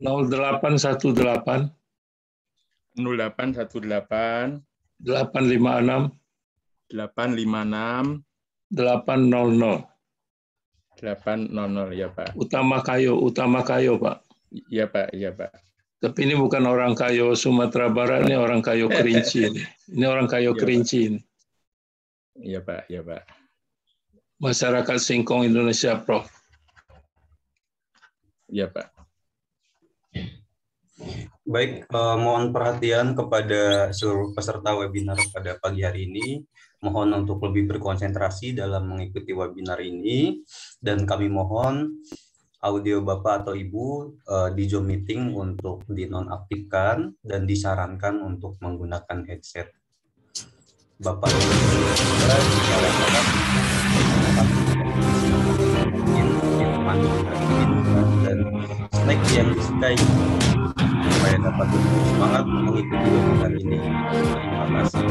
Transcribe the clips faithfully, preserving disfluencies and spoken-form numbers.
nol delapan satu delapan nol delapan satu delapan delapan lima enam delapan lima enam delapan nol nol. delapan nol nol ya Pak. Utama Kayo, Utama Kayo Pak. Iya Pak, iya Pak. Tapi ini bukan orang Kayo Sumatera Barat, ini orang Kayo Kerinci. Ini, ini orang Kayo Iya, Kerinci. Ini. Iya Pak, iya Pak. Masyarakat Singkong Indonesia, Prof. Iya Pak. Baik, eh, mohon perhatian kepada seluruh peserta webinar pada pagi hari ini. Mohon untuk lebih berkonsentrasi dalam mengikuti webinar ini. Dan kami mohon audio Bapak atau Ibu eh, di Zoom meeting untuk dinonaktifkan dan disarankan untuk menggunakan headset. Bapak dan Ibu disarankan dan snack yang disukai supaya dapat lebih semangat mengikuti webinar ini. Terima kasih.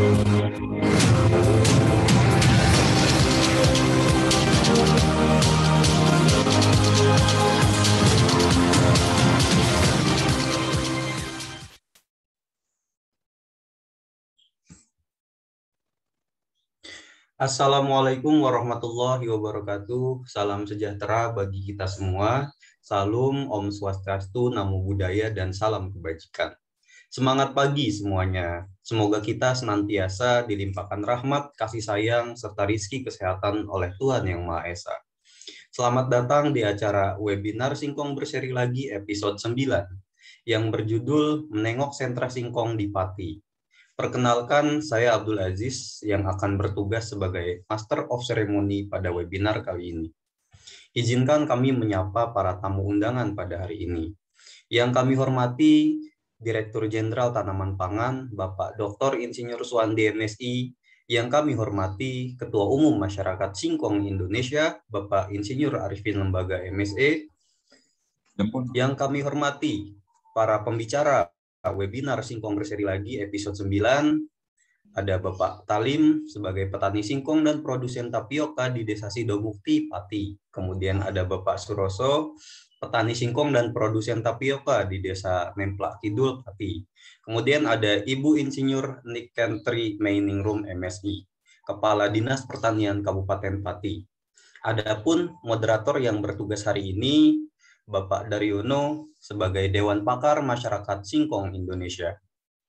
Assalamualaikum warahmatullahi wabarakatuh. Salam sejahtera bagi kita semua. Salam, Om Swastiastu, Namo Buddhaya, dan salam kebajikan. Semangat pagi semuanya. Semoga kita senantiasa dilimpahkan rahmat, kasih sayang, serta rizki kesehatan oleh Tuhan Yang Maha Esa. Selamat datang di acara webinar Singkong Berseri Lagi episode sembilan yang berjudul Menengok Sentra Singkong di Pati. Perkenalkan, saya Abdul Aziz yang akan bertugas sebagai Master of Ceremony pada webinar kali ini. Izinkan kami menyapa para tamu undangan pada hari ini. Yang kami hormati, Direktur Jenderal Tanaman Pangan, Bapak Doktor Insinyur Suwandi M Si. Yang kami hormati, Ketua Umum Masyarakat Singkong Indonesia, Bapak Insinyur Arifin Lembaga M Se. Yang kami hormati, para pembicara webinar Singkong Berseri Lagi episode sembilan, ada Bapak Talim sebagai petani singkong dan produsen tapioka di Desa Sidomukti, Pati. Kemudian ada Bapak Suroso, petani singkong dan produsen tapioka di Desa Nemplak Kidul, Pati. Kemudian ada Ibu Insinyur Nikentri Mainingrum M Si, Kepala Dinas Pertanian Kabupaten Pati. Adapun moderator yang bertugas hari ini, Bapak Daryono sebagai Dewan Pakar Masyarakat Singkong Indonesia.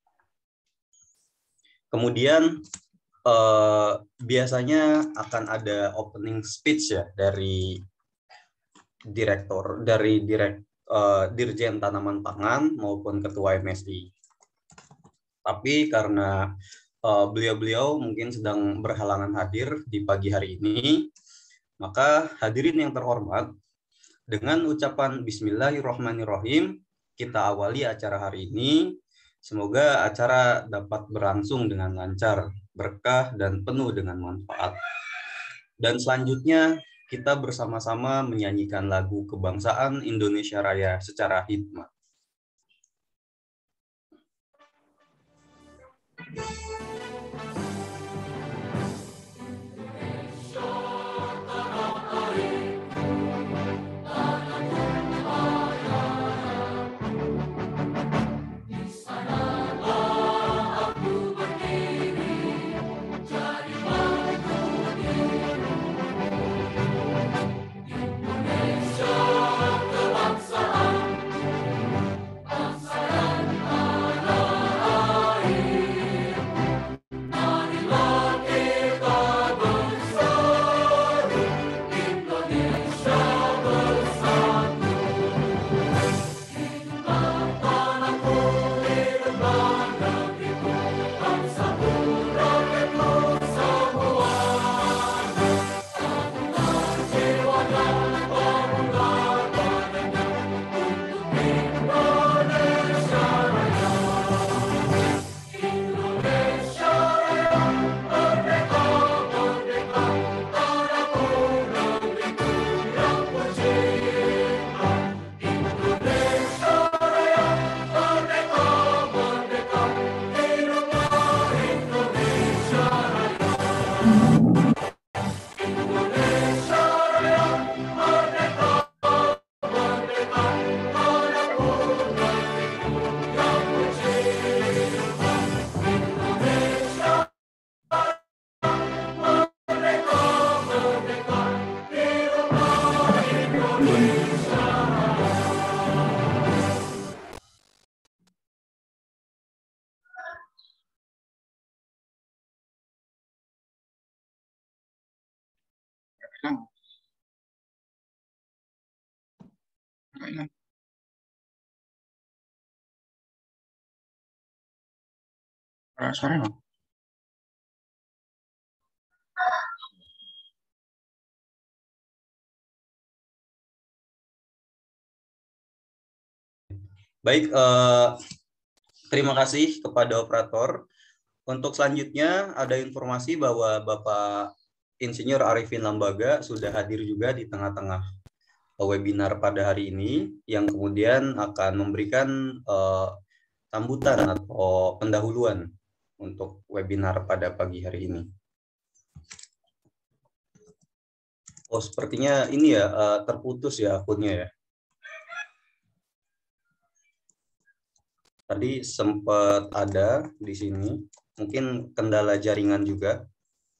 Kemudian eh, biasanya akan ada opening speech ya dari direktur, dari direk, eh, Dirjen Tanaman Pangan maupun Ketua M Si. Tapi karena beliau-beliau eh, mungkin sedang berhalangan hadir di pagi hari ini, maka hadirin yang terhormat, dengan ucapan Bismillahirrahmanirrahim, kita awali acara hari ini. Semoga acara dapat berlangsung dengan lancar, berkah, dan penuh dengan manfaat. Dan selanjutnya, kita bersama-sama menyanyikan lagu kebangsaan Indonesia Raya secara hikmat. hilang. Agak hilang. Uh, suara bang. Baik, eh, terima kasih kepada operator. Untuk selanjutnya ada informasi bahwa Bapak Insinyur Arifin Lambaga sudah hadir juga di tengah-tengah webinar pada hari ini, yang kemudian akan memberikan eh, sambutan atau pendahuluan untuk webinar pada pagi hari ini. Oh, sepertinya ini ya eh, terputus ya akunnya ya. Tadi sempat ada di sini, mungkin kendala jaringan juga.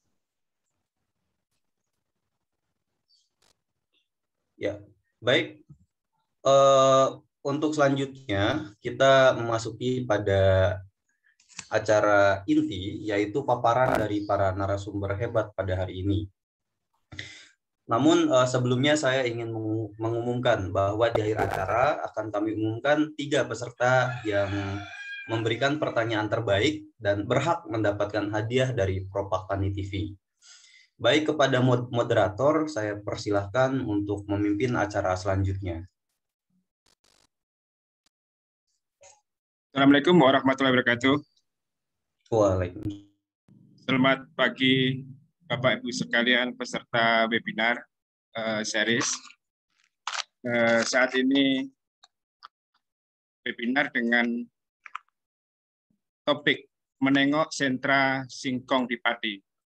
Ya, baik. Uh, untuk selanjutnya kita memasuki pada acara inti, yaitu paparan dari para narasumber hebat pada hari ini. Namun uh, sebelumnya saya ingin mengumumkan bahwa di akhir acara akan kami umumkan tiga peserta yang memberikan pertanyaan terbaik dan berhak mendapatkan hadiah dari Propaganda T V. Baik, kepada moderator saya persilahkan untuk memimpin acara selanjutnya. Assalamualaikum warahmatullahi wabarakatuh. Waalaikumsalam. Selamat pagi Bapak Ibu sekalian peserta webinar uh, series. Uh, saat ini webinar dengan topik menengok sentra singkong di Pati.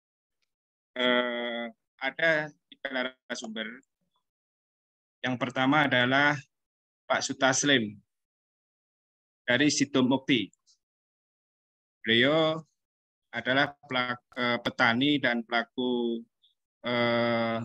Uh, ada tiga narasumber. Yang pertama adalah Pak Sutaslim dari Situm Mukti. Beliau adalah pelaku, eh, petani dan pelaku eh,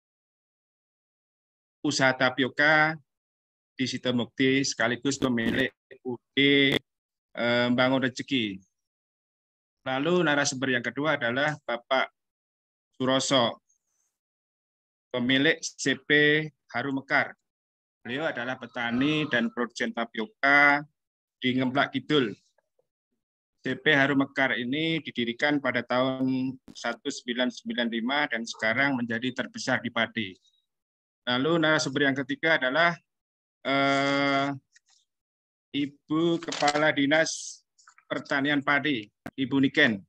usaha tapioka di Situm Mukti, sekaligus pemilik U D eh, Bangun Rezeki. Lalu narasumber yang kedua adalah Bapak Suroso, pemilik C P Harum Mekar. Beliau adalah petani dan produsen tapioka di Ngemplak Kidul. C P Harum Mekar ini didirikan pada tahun seribu sembilan ratus sembilan puluh lima dan sekarang menjadi terbesar di Pati. Lalu narasumber yang ketiga adalah eh, Ibu Kepala Dinas Pertanian Padi, Ibu Niken.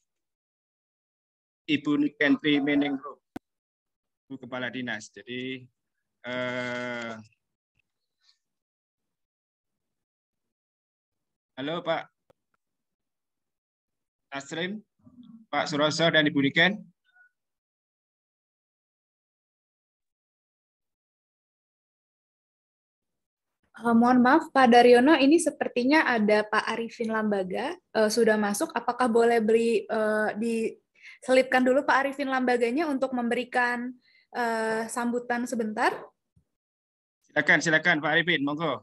Ibu Niken Tri Meningro, Ibu Kepala Dinas. Jadi eh, halo Pak Taslim, Pak Suroso, dan Ibu Niken. Uh, mohon maaf Pak Daryono, ini sepertinya ada Pak Arifin Lambaga uh, sudah masuk. Apakah boleh beli uh, diselipkan dulu Pak Arifin Lambaganya untuk memberikan uh, sambutan sebentar? Silakan, silakan Pak Arifin, monggo.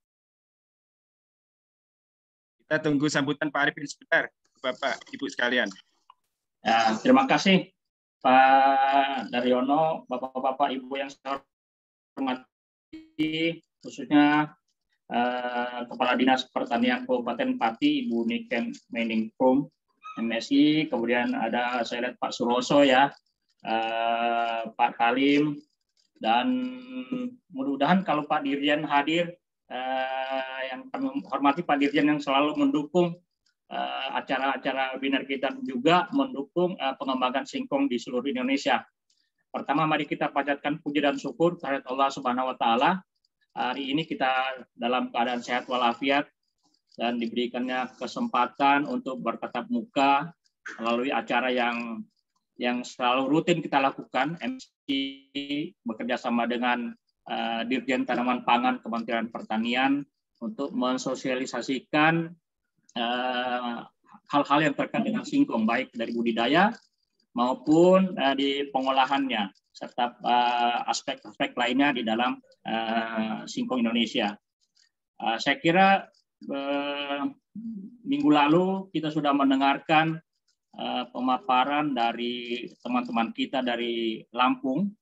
Kita tunggu sambutan Pak Arifin sebentar. Bapak, Ibu sekalian. Ya, terima kasih Pak Daryono, Bapak-Bapak, Ibu yang saya hormati, khususnya eh, Kepala Dinas Pertanian Kabupaten Pati, Ibu Niken Meningrum, M S I, kemudian ada saya lihat Pak Suroso ya, eh, Pak Kalim, dan mudah-mudahan kalau Pak Dirjen hadir, eh, yang kami hormati Pak Dirjen yang selalu mendukung acara-acara webinar kita, juga mendukung uh, pengembangan singkong di seluruh Indonesia. Pertama, mari kita panjatkan puji dan syukur kepada Allah Subhanahu wa Ta'ala. Hari ini kita dalam keadaan sehat walafiat dan diberikannya kesempatan untuk bertatap muka melalui acara yang yang selalu rutin kita lakukan. M S I bekerja sama dengan uh, Dirjen Tanaman Pangan Kementerian Pertanian untuk mensosialisasikan hal-hal uh, yang terkait dengan singkong, baik dari budidaya maupun uh, di pengolahannya, serta aspek-aspek uh, lainnya di dalam uh, singkong Indonesia. Uh, saya kira uh, minggu lalu kita sudah mendengarkan uh, pemaparan dari teman-teman kita dari Lampung,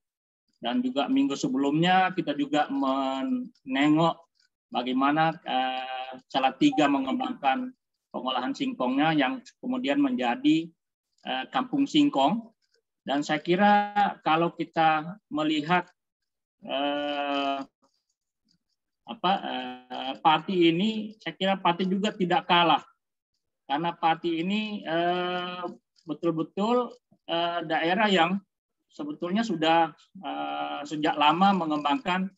dan juga minggu sebelumnya kita juga menengok bagaimana uh, Salatiga mengembangkan pengolahan singkongnya yang kemudian menjadi uh, kampung singkong. Dan saya kira kalau kita melihat uh, apa uh, Pati ini, saya kira Pati juga tidak kalah karena Pati ini betul-betul uh, uh, daerah yang sebetulnya sudah uh, sejak lama mengembangkan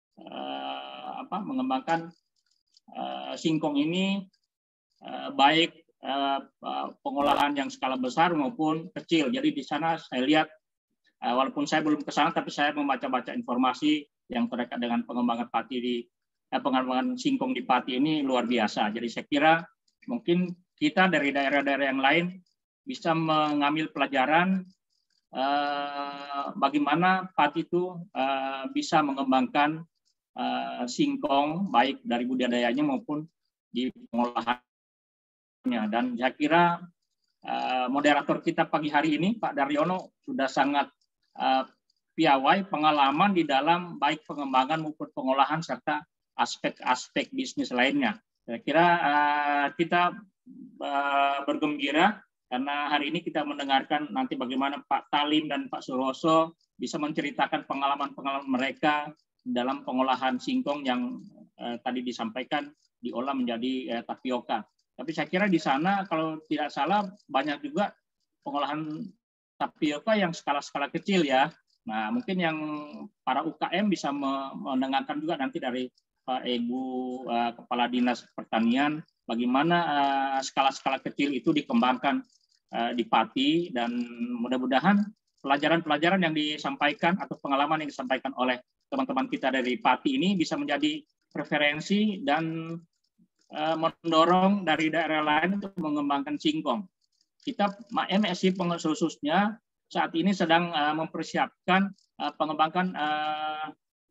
uh, apa mengembangkan uh, singkong ini uh, baik uh, pengolahan yang skala besar maupun kecil. Jadi di sana saya lihat uh, walaupun saya belum ke sana tapi saya membaca-baca informasi yang terkait dengan pengembangan pati di uh, pengembangan singkong di Pati ini luar biasa. Jadi saya kira mungkin kita dari daerah-daerah yang lain bisa mengambil pelajaran Uh, bagaimana Pati itu uh, bisa mengembangkan uh, singkong baik dari budidayanya maupun di pengolahannya. Dan saya kira uh, moderator kita pagi hari ini Pak Daryono sudah sangat uh, piawai pengalaman di dalam baik pengembangan maupun pengolahan serta aspek-aspek bisnis lainnya. Saya kira uh, kita uh, bergembira karena hari ini kita mendengarkan nanti bagaimana Pak Talim dan Pak Suroso bisa menceritakan pengalaman-pengalaman mereka dalam pengolahan singkong yang eh, tadi disampaikan diolah menjadi eh, tapioka. Tapi saya kira di sana kalau tidak salah banyak juga pengolahan tapioka yang skala-skala kecil ya. Nah mungkin yang para U K M bisa mendengarkan juga nanti dari Pak Ibu eh, Kepala Dinas Pertanian bagaimana skala-skala eh, kecil itu dikembangkan di Pati, dan mudah-mudahan pelajaran-pelajaran yang disampaikan atau pengalaman yang disampaikan oleh teman-teman kita dari Pati ini bisa menjadi referensi dan uh, mendorong dari daerah lain untuk mengembangkan singkong. Kita M S I khususnya saat ini sedang uh, mempersiapkan uh, pengembangan uh,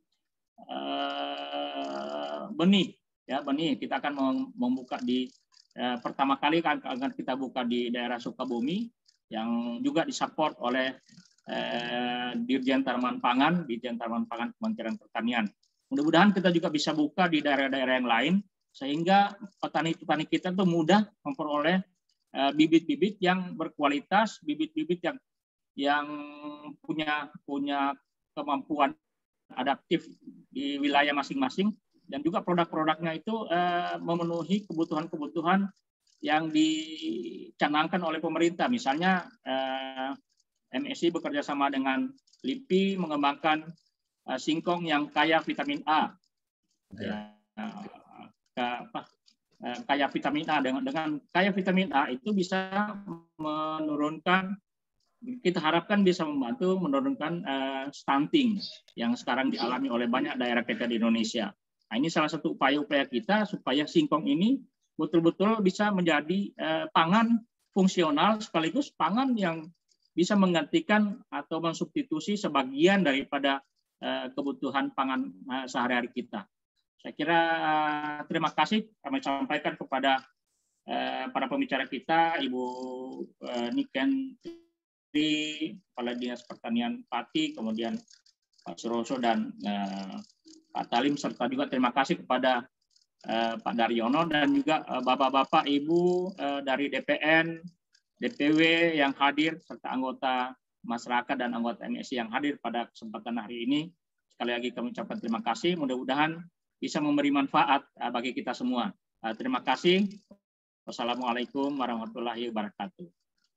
uh, benih, ya benih. Kita akan membuka di Eh, pertama kali akan kita buka di daerah Sukabumi yang juga disupport oleh eh, Dirjen Tanaman Pangan, Dirjen Tanaman Pangan Kementerian Pertanian. Mudah-mudahan kita juga bisa buka di daerah-daerah yang lain sehingga petani-petani kita tuh mudah memperoleh eh, bibit-bibit yang berkualitas, bibit-bibit yang yang punya punya kemampuan adaptif di wilayah masing-masing. Dan juga produk-produknya itu eh, memenuhi kebutuhan-kebutuhan yang dicanangkan oleh pemerintah. Misalnya eh, M S I bekerja sama dengan L I P I mengembangkan eh, singkong yang kaya vitamin A. Ya. Ya, apa, eh, kaya vitamin A. Dengan, dengan kaya vitamin A itu bisa menurunkan, kita harapkan bisa membantu menurunkan eh, stunting yang sekarang dialami oleh banyak daerah kita di Indonesia. Nah, ini salah satu upaya-upaya kita supaya singkong ini betul-betul bisa menjadi eh, pangan fungsional sekaligus pangan yang bisa menggantikan atau mensubstitusi sebagian daripada eh, kebutuhan pangan eh, sehari-hari kita. Saya kira eh, terima kasih kami sampaikan kepada eh, para pembicara kita, Ibu eh, Niken Kepala Dinas Pertanian Pati, kemudian Pak Suroso dan eh, Pak Talim, serta juga terima kasih kepada uh, Pak Daryono dan juga uh, Bapak-Bapak, Ibu uh, dari D P N, D P W yang hadir, serta anggota masyarakat dan anggota M S I yang hadir pada kesempatan hari ini. Sekali lagi kami ucapkan terima kasih, mudah-mudahan bisa memberi manfaat uh, bagi kita semua. Uh, terima kasih. Wassalamualaikum warahmatullahi wabarakatuh.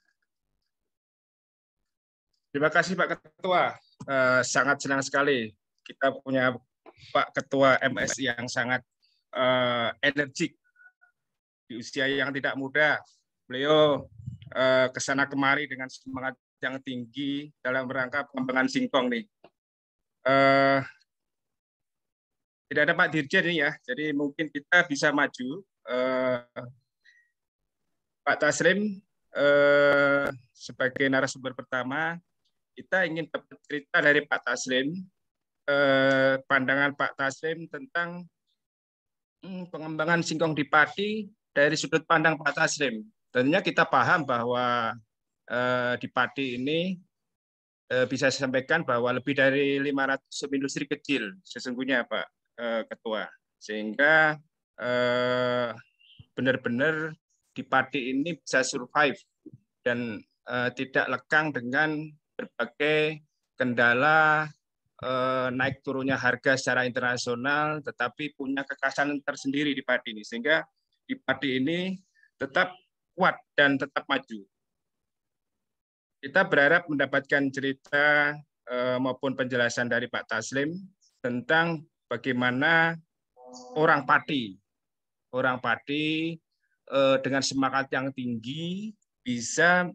Terima kasih Pak Ketua. Uh, sangat senang sekali kita punya Pak Ketua M S I yang sangat uh, energik di usia yang tidak muda. Beliau uh, kesana kemari dengan semangat yang tinggi dalam rangka pengembangan singkong nih. Uh, tidak ada Pak Dirjen nih ya, jadi mungkin kita bisa maju. Uh, Pak Taslim uh, sebagai narasumber pertama, kita ingin dapat cerita dari Pak Taslim. Eh, pandangan Pak Taslim tentang hmm, pengembangan singkong di Pati dari sudut pandang Pak Taslim. Tentunya kita paham bahwa eh, di Pati ini eh, bisa saya sampaikan bahwa lebih dari lima ratus industri kecil sesungguhnya Pak eh, Ketua. Sehingga eh, benar-benar di padi ini bisa survive dan eh, tidak lekang dengan berbagai kendala eh, naik turunnya harga secara internasional, tetapi punya kekhasan tersendiri di padi ini. Sehingga di padi ini tetap kuat dan tetap maju. Kita berharap mendapatkan cerita eh, maupun penjelasan dari Pak Taslim tentang bagaimana orang padi, orang padi eh, dengan semangat yang tinggi bisa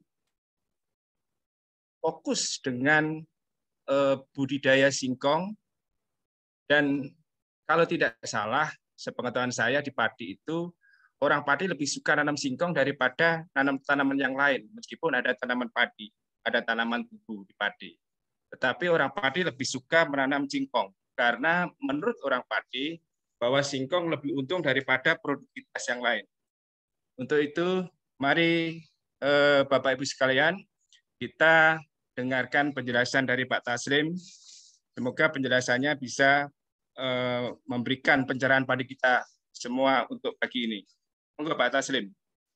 fokus dengan eh, budidaya singkong, dan kalau tidak salah, sepengetahuan saya di padi itu orang padi lebih suka nanam singkong daripada nanam tanaman yang lain, meskipun ada tanaman padi, ada tanaman tugu di padi. Tetapi orang padi lebih suka menanam singkong karena menurut orang padi bahwa singkong lebih untung daripada produktivitas yang lain. Untuk itu, mari eh, Bapak Ibu sekalian, kita dengarkan penjelasan dari Pak Taslim. Semoga penjelasannya bisa eh, memberikan pencerahan pada kita semua untuk pagi ini. Monggo Pak Taslim.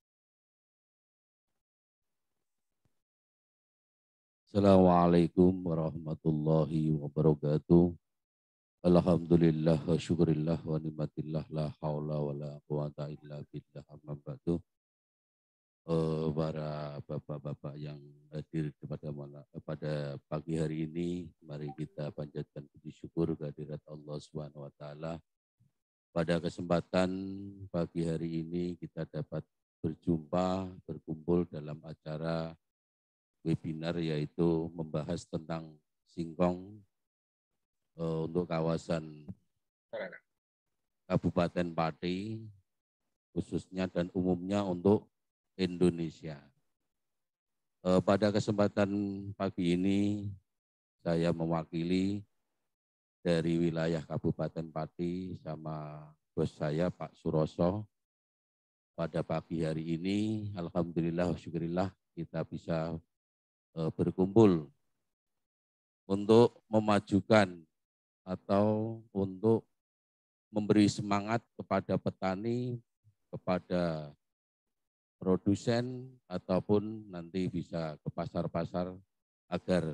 Assalamualaikum warahmatullahi wabarakatuh. Alhamdulillah wa syukurillah wa nikmatillah la haula wa la quwata illa billah amma ba'du. Uh, para bapak-bapak yang hadir pada malam, pada pagi hari ini, mari kita panjatkan puji syukur kehadirat Allah Subhanahu wa taala. Pada kesempatan pagi hari ini kita dapat berjumpa, berkumpul dalam acara webinar yaitu membahas tentang singkong uh, untuk kawasan Kabupaten Pati khususnya dan umumnya untuk Indonesia. Uh, pada kesempatan pagi ini saya mewakili dari wilayah Kabupaten Pati sama bos saya Pak Suroso. Pada pagi hari ini alhamdulillah syukurillah kita bisa uh, berkumpul untuk memajukan atau untuk memberi semangat kepada petani, kepada produsen, ataupun nanti bisa ke pasar-pasar agar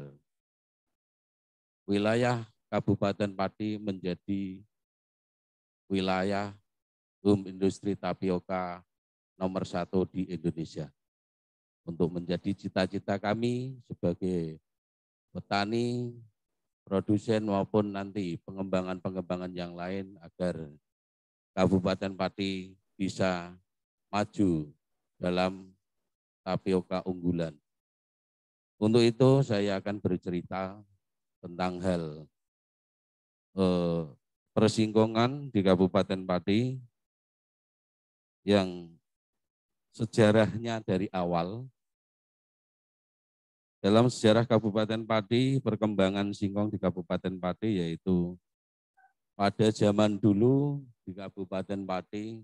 wilayah Kabupaten Pati menjadi wilayah home industri tapioka nomor satu di Indonesia. Untuk menjadi cita-cita kami sebagai petani, produsen maupun nanti pengembangan-pengembangan yang lain agar Kabupaten Pati bisa maju dalam tapioka unggulan. Untuk itu saya akan bercerita tentang hal eh, persingkongan di Kabupaten Pati yang sejarahnya dari awal. Dalam sejarah Kabupaten Pati, perkembangan singkong di Kabupaten Pati yaitu pada zaman dulu di Kabupaten Pati,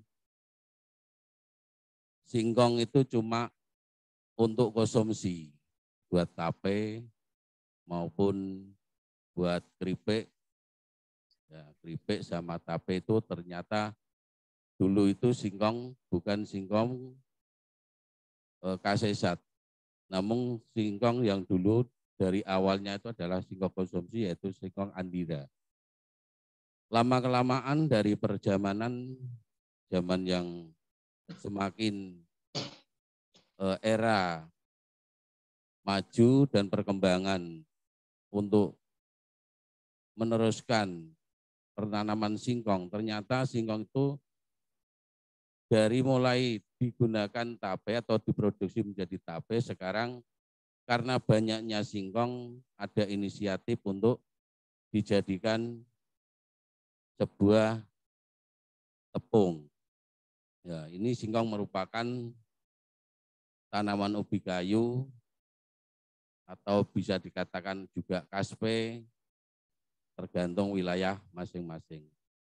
singkong itu cuma untuk konsumsi, buat tape maupun buat keripik. Ya, keripik sama tape itu ternyata dulu itu singkong bukan singkong eh, kasesat. Namun singkong yang dulu dari awalnya itu adalah singkong konsumsi yaitu singkong andira. Lama-kelamaan dari perjamanan, zaman yang semakin eh, era maju dan perkembangan untuk meneruskan penanaman singkong, ternyata singkong itu dari mulai digunakan tape atau diproduksi menjadi tape, sekarang karena banyaknya singkong ada inisiatif untuk dijadikan sebuah tepung. Ya, ini singkong merupakan tanaman ubi kayu atau bisa dikatakan juga kaspe, tergantung wilayah masing-masing.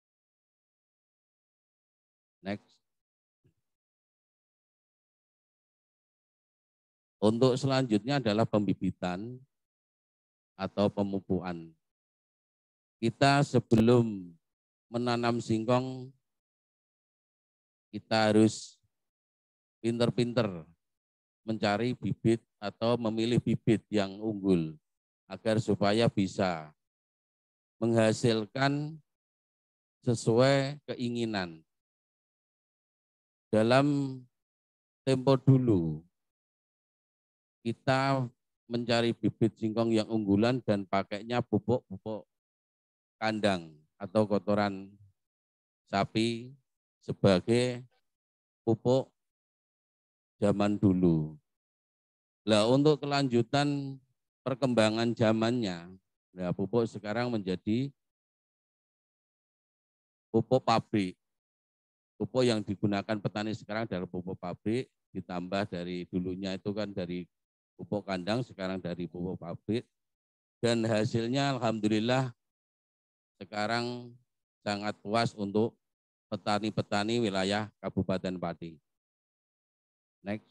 Next. Untuk selanjutnya adalah pembibitan. atau pemupukan. Kita sebelum menanam singkong, kita harus pinter-pinter mencari bibit atau memilih bibit yang unggul agar supaya bisa menghasilkan sesuai keinginan. Dalam tempo dulu, kita mencari bibit singkong yang unggulan dan pakainya pupuk-pupuk kandang atau kotoran sapi sebagai pupuk zaman dulu. Nah, untuk kelanjutan perkembangan zamannya, nah pupuk sekarang menjadi pupuk pabrik. Pupuk yang digunakan petani sekarang adalah pupuk pabrik, ditambah dari dulunya itu kan dari pupuk kandang, sekarang dari pupuk pabrik. Dan hasilnya alhamdulillah sekarang sangat puas untuk petani-petani wilayah Kabupaten Pati. Next.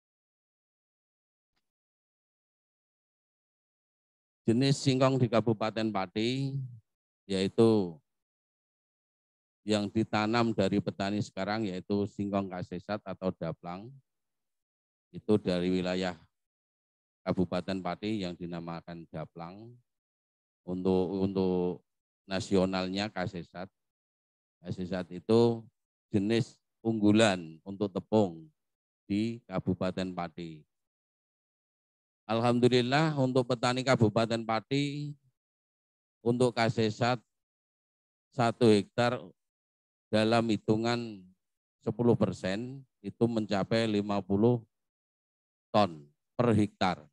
Jenis singkong di Kabupaten Pati yaitu yang ditanam dari petani sekarang yaitu singkong kasesat atau daplang. Itu dari wilayah Kabupaten Pati yang dinamakan daplang. Untuk untuk nasionalnya kasesat. Kasesat itu jenis unggulan untuk tepung di Kabupaten Pati. Alhamdulillah untuk petani Kabupaten Pati untuk kasesat satu hektar dalam hitungan sepuluh persen itu mencapai lima puluh ton per hektar.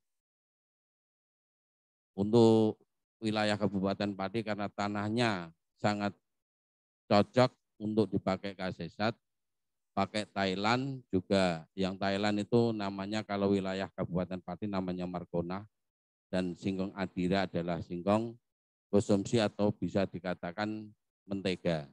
Untuk wilayah Kabupaten Pati karena tanahnya sangat cocok untuk dipakai kasesat, pakai Thailand juga. Yang Thailand itu namanya kalau wilayah Kabupaten Pati namanya Markona, dan singkong Adira adalah singkong konsumsi atau bisa dikatakan mentega.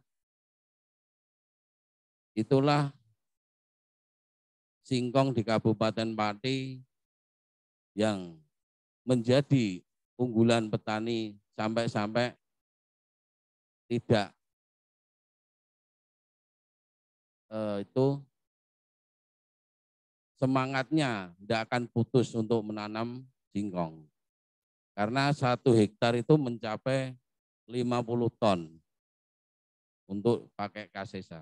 Itulah singkong di Kabupaten Pati yang menjadi unggulan petani sampai-sampai tidak eh, itu semangatnya tidak akan putus untuk menanam singkong. Karena satu hektar itu mencapai lima puluh ton untuk pakai kasesa.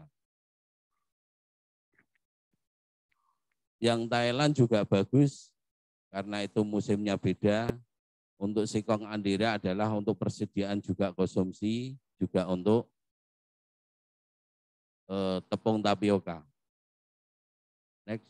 Yang Thailand juga bagus karena itu musimnya beda. Untuk singkong Andira adalah untuk persediaan juga konsumsi, juga untuk eh, tepung tapioka. Next.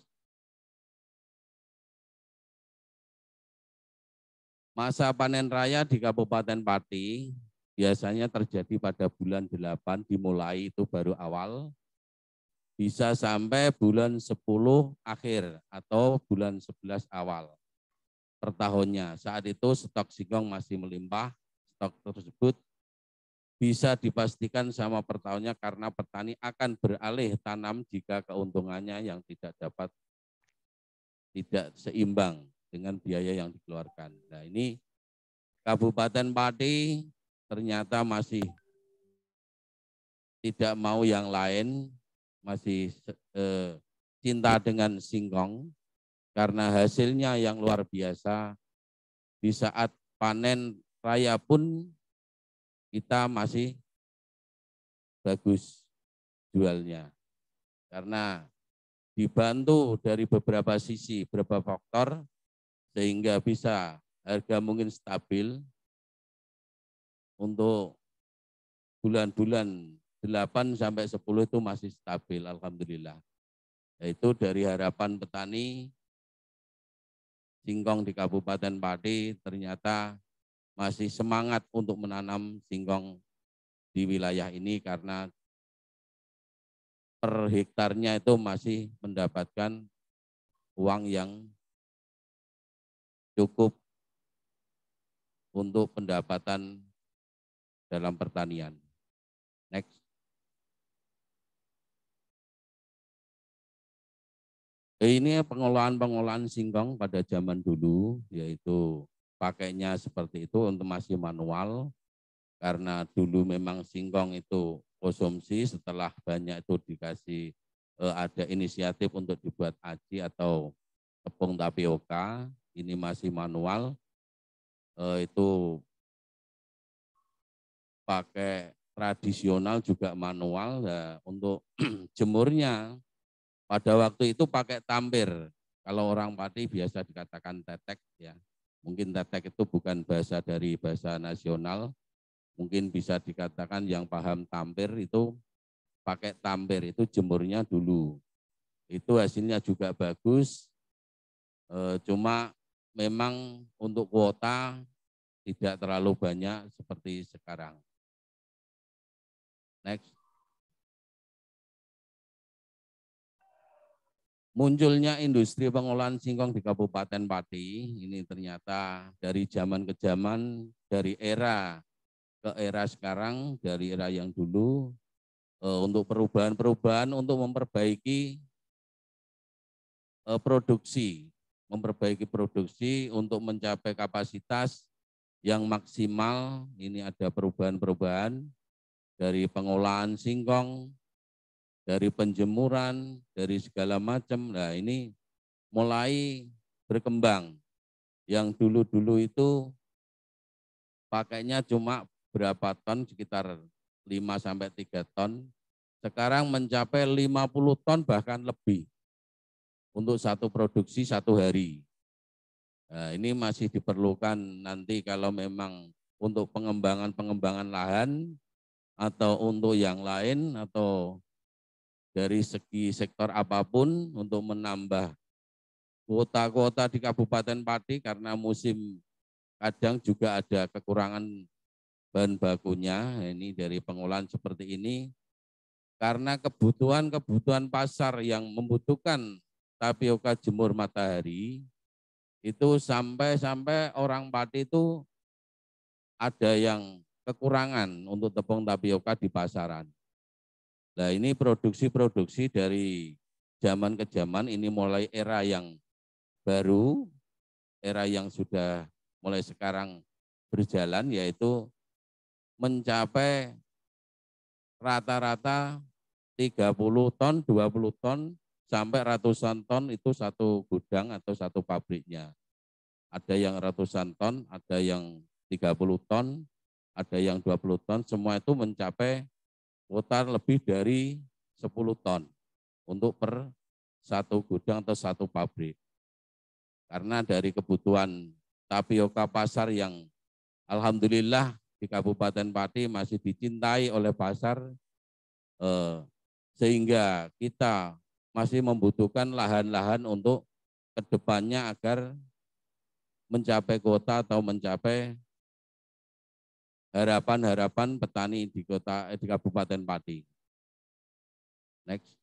Masa panen raya di Kabupaten Pati biasanya terjadi pada bulan delapan dimulai itu baru awal, bisa sampai bulan sepuluh akhir atau bulan sebelas awal per tahunnya. Saat itu stok singkong masih melimpah, stok tersebut bisa dipastikan sama per tahunnya karena petani akan beralih tanam jika keuntungannya yang tidak dapat tidak seimbang dengan biaya yang dikeluarkan. Nah ini Kabupaten Pati ternyata masih tidak mau yang lain, masih eh, cinta dengan singkong karena hasilnya yang luar biasa. Di saat panen raya pun kita masih bagus jualnya karena dibantu dari beberapa sisi, beberapa faktor sehingga bisa harga mungkin stabil untuk bulan-bulan delapan sampai sepuluh itu masih stabil, alhamdulillah. Yaitu dari harapan petani singkong di Kabupaten Pati ternyata masih semangat untuk menanam singkong di wilayah ini karena per hektarnya itu masih mendapatkan uang yang cukup untuk pendapatan dalam pertanian. Next. Ini pengolahan-pengolahan singkong pada zaman dulu, yaitu pakainya seperti itu untuk masih manual, karena dulu memang singkong itu konsumsi, setelah banyak itu dikasih eh, ada inisiatif untuk dibuat aci atau tepung tapioka, ini masih manual, eh, itu pakai tradisional juga manual. Nah, untuk jemurnya pada waktu itu pakai tampir. Kalau orang Pati biasa dikatakan tetek ya. Mungkin tetek itu bukan bahasa dari bahasa nasional. Mungkin bisa dikatakan yang paham tampir itu pakai tampir, itu jemurnya dulu. Itu hasilnya juga bagus. E, cuma memang untuk kuota tidak terlalu banyak seperti sekarang. Next. Munculnya industri pengolahan singkong di Kabupaten Pati, ini ternyata dari zaman ke zaman, dari era ke era sekarang, dari era yang dulu, eh, untuk perubahan-perubahan untuk memperbaiki eh, produksi, memperbaiki produksi untuk mencapai kapasitas yang maksimal. Ini ada perubahan-perubahan dari pengolahan singkong, dari penjemuran, dari segala macam. Nah, ini mulai berkembang. Yang dulu-dulu itu pakainya cuma berapa ton, sekitar lima sampai tiga ton. Sekarang mencapai lima puluh ton bahkan lebih untuk satu produksi satu hari. Nah, ini masih diperlukan nanti kalau memang untuk pengembangan-pengembangan lahan atau untuk yang lain atau dari segi sektor apapun untuk menambah kuota-kuota di Kabupaten Pati, karena musim kadang juga ada kekurangan bahan bakunya. Ini dari pengolahan seperti ini, karena kebutuhan-kebutuhan pasar yang membutuhkan tapioka jemur matahari, itu sampai-sampai orang Pati itu ada yang kekurangan untuk tepung tapioka di pasaran. Nah, ini produksi-produksi dari zaman ke zaman, ini mulai era yang baru, era yang sudah mulai sekarang berjalan, yaitu mencapai rata-rata tiga puluh ton, dua puluh ton, sampai ratusan ton itu satu gudang atau satu pabriknya. Ada yang ratusan ton, ada yang tiga puluh ton, ada yang dua puluh ton, semua itu mencapai kuota lebih dari sepuluh ton untuk per satu gudang atau satu pabrik. Karena dari kebutuhan tapioka pasar yang alhamdulillah di Kabupaten Pati masih dicintai oleh pasar, eh, sehingga kita masih membutuhkan lahan-lahan untuk kedepannya agar mencapai kuota atau mencapai harapan-harapan petani di kota di Kabupaten Pati. Next.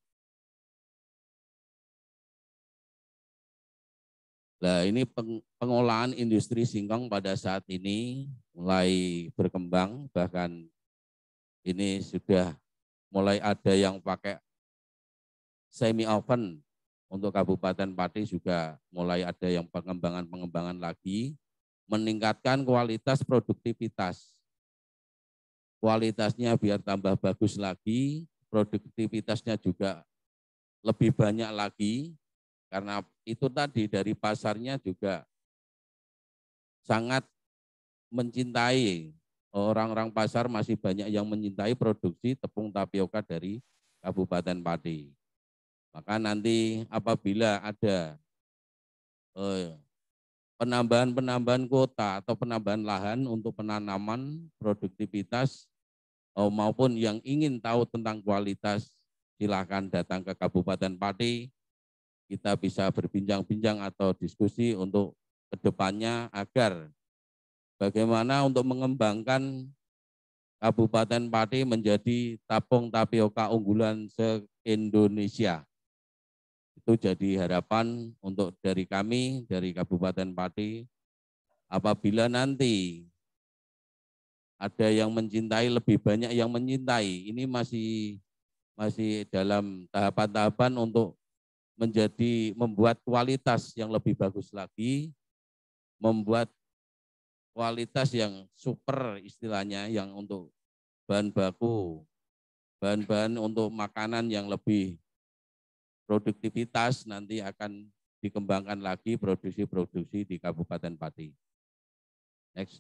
Nah, ini pengolahan industri singkong pada saat ini mulai berkembang, bahkan ini sudah mulai ada yang pakai semi oven. Untuk Kabupaten Pati juga mulai ada yang pengembangan-pengembangan lagi, meningkatkan kualitas produktivitas. Kualitasnya biar tambah bagus lagi, produktivitasnya juga lebih banyak lagi, karena itu tadi dari pasarnya juga sangat mencintai, orang-orang pasar masih banyak yang mencintai produksi tepung tapioka dari Kabupaten Pati. Maka nanti apabila ada eh, penambahan-penambahan kuota atau penambahan lahan untuk penanaman produktivitas, maupun yang ingin tahu tentang kualitas, silakan datang ke Kabupaten Pati. Kita bisa berbincang-bincang atau diskusi untuk kedepannya agar bagaimana untuk mengembangkan Kabupaten Pati menjadi tepung tapioka unggulan se-Indonesia. Itu jadi harapan untuk dari kami, dari Kabupaten Pati. Apabila nanti ada yang mencintai, lebih banyak yang mencintai, ini masih masih dalam tahapan-tahapan untuk menjadi membuat kualitas yang lebih bagus lagi, membuat kualitas yang super istilahnya, yang untuk bahan baku, bahan-bahan untuk makanan yang lebih produktivitas nanti akan dikembangkan lagi produksi-produksi di Kabupaten Pati. Next.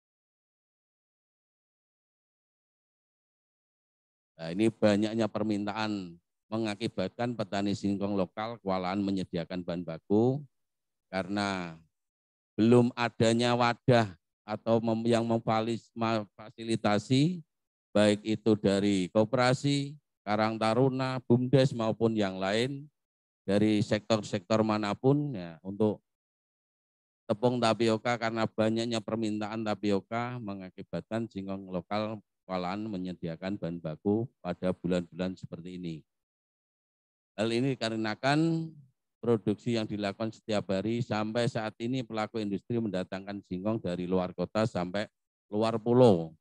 Nah, ini banyaknya permintaan mengakibatkan petani singkong lokal kewalahan menyediakan bahan baku karena belum adanya wadah atau yang memfasilitasi baik itu dari koperasi, Karang Taruna, BUMDes maupun yang lain dari sektor-sektor manapun ya, untuk tepung tapioka karena banyaknya permintaan tapioka mengakibatkan singkong lokal kewalahan menyediakan bahan baku pada bulan-bulan seperti ini. Hal ini dikarenakan produksi yang dilakukan setiap hari sampai saat ini pelaku industri mendatangkan singkong dari luar kota sampai luar pulau.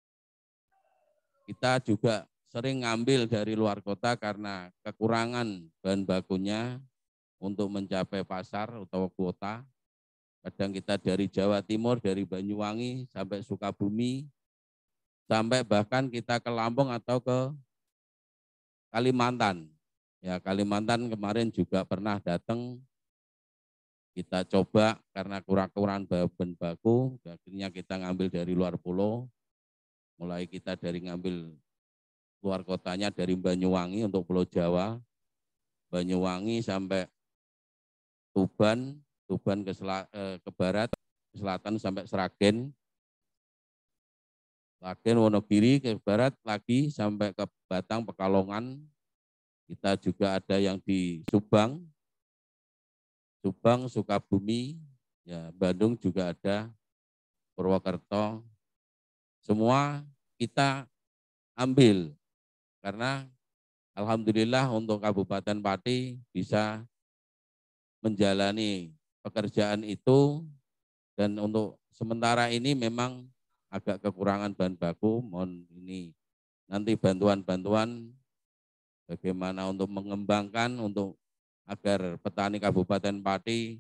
Kita juga sering ngambil dari luar kota karena kekurangan bahan bakunya untuk mencapai pasar atau kuota. Kadang kita dari Jawa Timur, dari Banyuwangi sampai Sukabumi, sampai bahkan kita ke Lampung atau ke Kalimantan. Ya, Kalimantan kemarin juga pernah datang, kita coba karena kurang-kurang bahan baku, akhirnya kita ngambil dari luar pulau, mulai kita dari ngambil luar kotanya dari Banyuwangi untuk Pulau Jawa, Banyuwangi sampai Tuban, Tuban ke, sel eh, ke barat, ke selatan sampai Sragen, Sragen Wonogiri ke barat lagi sampai ke Batang, Pekalongan. Kita juga ada yang di Subang, Subang, Sukabumi, ya, Bandung juga ada, Purwokerto. Semua kita ambil karena alhamdulillah untuk Kabupaten Pati bisa menjalani pekerjaan itu, dan untuk sementara ini memang agak kekurangan bahan baku. Mohon ini nanti bantuan-bantuan bagaimana untuk mengembangkan untuk agar petani Kabupaten Pati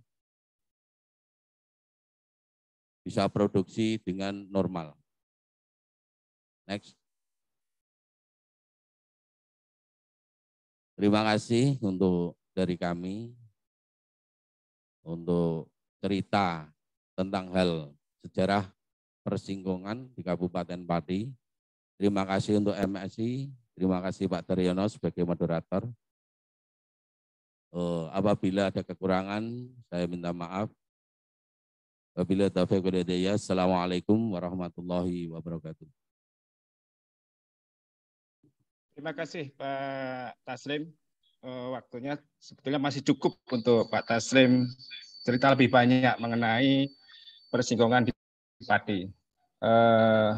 bisa produksi dengan normal. Next. Terima kasih untuk dari kami untuk cerita tentang hal sejarah persingkongan di Kabupaten Pati. Terima kasih untuk M S I, terima kasih Pak Daryono sebagai moderator. Uh, apabila ada kekurangan, saya minta maaf. Apabila taufiq wal hidayah, assalamualaikum warahmatullahi wabarakatuh. Terima kasih Pak Taslim. Uh, waktunya sebetulnya masih cukup untuk Pak Taslim cerita lebih banyak mengenai persingkongan di Pati. Uh,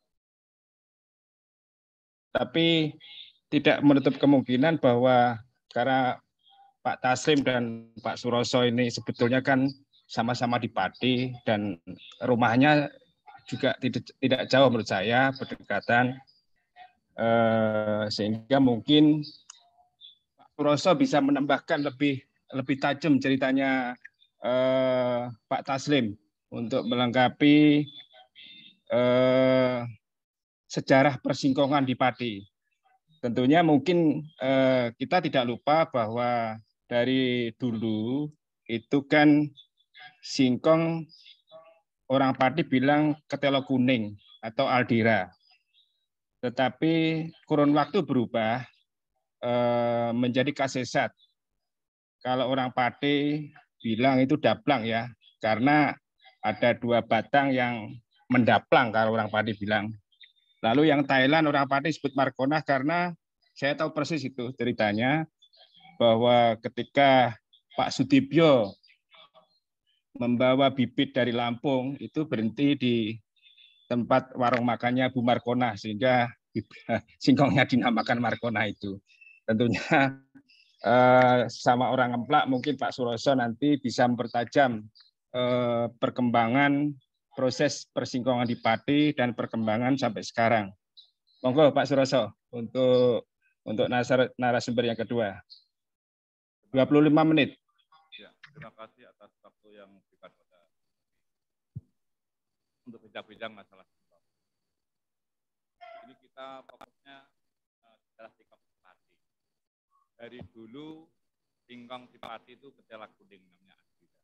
tapi tidak menutup kemungkinan bahwa karena Pak Taslim dan Pak Suroso ini sebetulnya kan sama-sama di Pati dan rumahnya juga tidak, tidak jauh menurut saya, berdekatan, eh, sehingga mungkin Pak Suroso bisa menambahkan lebih lebih tajam ceritanya eh, Pak Taslim untuk melengkapi eh, sejarah persingkongan di Pati. Tentunya mungkin eh, kita tidak lupa bahwa dari dulu itu kan singkong orang Pati bilang ketelo kuning atau aldira. Tetapi kurun waktu berubah eh, menjadi kasesat. Kalau orang Pati bilang itu daplang ya, karena ada dua batang yang mendaplang kalau orang Pati bilang. Lalu yang Thailand orang Pati sebut markonah karena saya tahu persis itu ceritanya, bahwa ketika Pak Sudibyo membawa bibit dari Lampung itu berhenti di tempat warung makannya Bu Markonah sehingga singkongnya dinamakan Markonah itu. Tentunya eh, sama orang Ngemplak mungkin Pak Suroso nanti bisa mempertajam eh, perkembangan proses persingkongan di Pati dan perkembangan sampai sekarang. Monggo Pak Suroso untuk untuk narasumber yang kedua. dua puluh lima menit. Ya, terima kasih atas waktu yang diberikan pada. untuk bincang-bincang masalah singkong. Ini kita fokusnya uh, adalah singkong di Pati. Dari dulu singkong di Pati itu ketela kuning namanya Adira.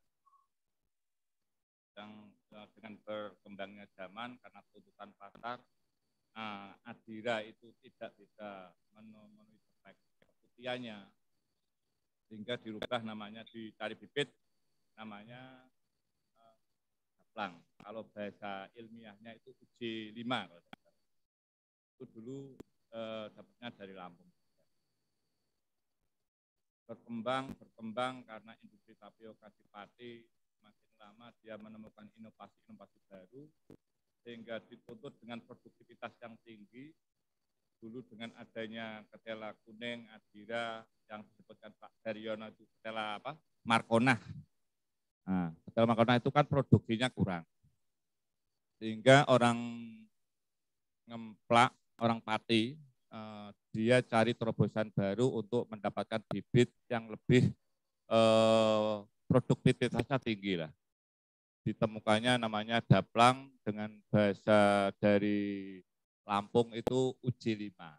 Yang uh, dengan berkembangnya zaman karena tuntutan pasar, uh, Adira itu tidak bisa memenuhi spek keputihannya, sehingga dirubah namanya, dicari bibit namanya uh, Daplang. Kalau bahasa ilmiahnya itu U J lima. Itu dulu uh, dapatnya dari Lampung. Berkembang, berkembang karena industri tapioka di Pati makin lama dia menemukan inovasi-inovasi baru, sehingga dituntut dengan produktivitas yang tinggi. Dulu dengan adanya ketela kuning, Adira, yang disebutkan Pak Daryono itu ketela apa? Markonah. Nah, ketela Markonah itu kan produksinya kurang. Sehingga orang ngemplak, orang Pati, eh, dia cari terobosan baru untuk mendapatkan bibit yang lebih eh, produktivitasnya tinggi lah. Ditemukannya namanya Daplang, dengan bahasa dari Lampung itu U J lima.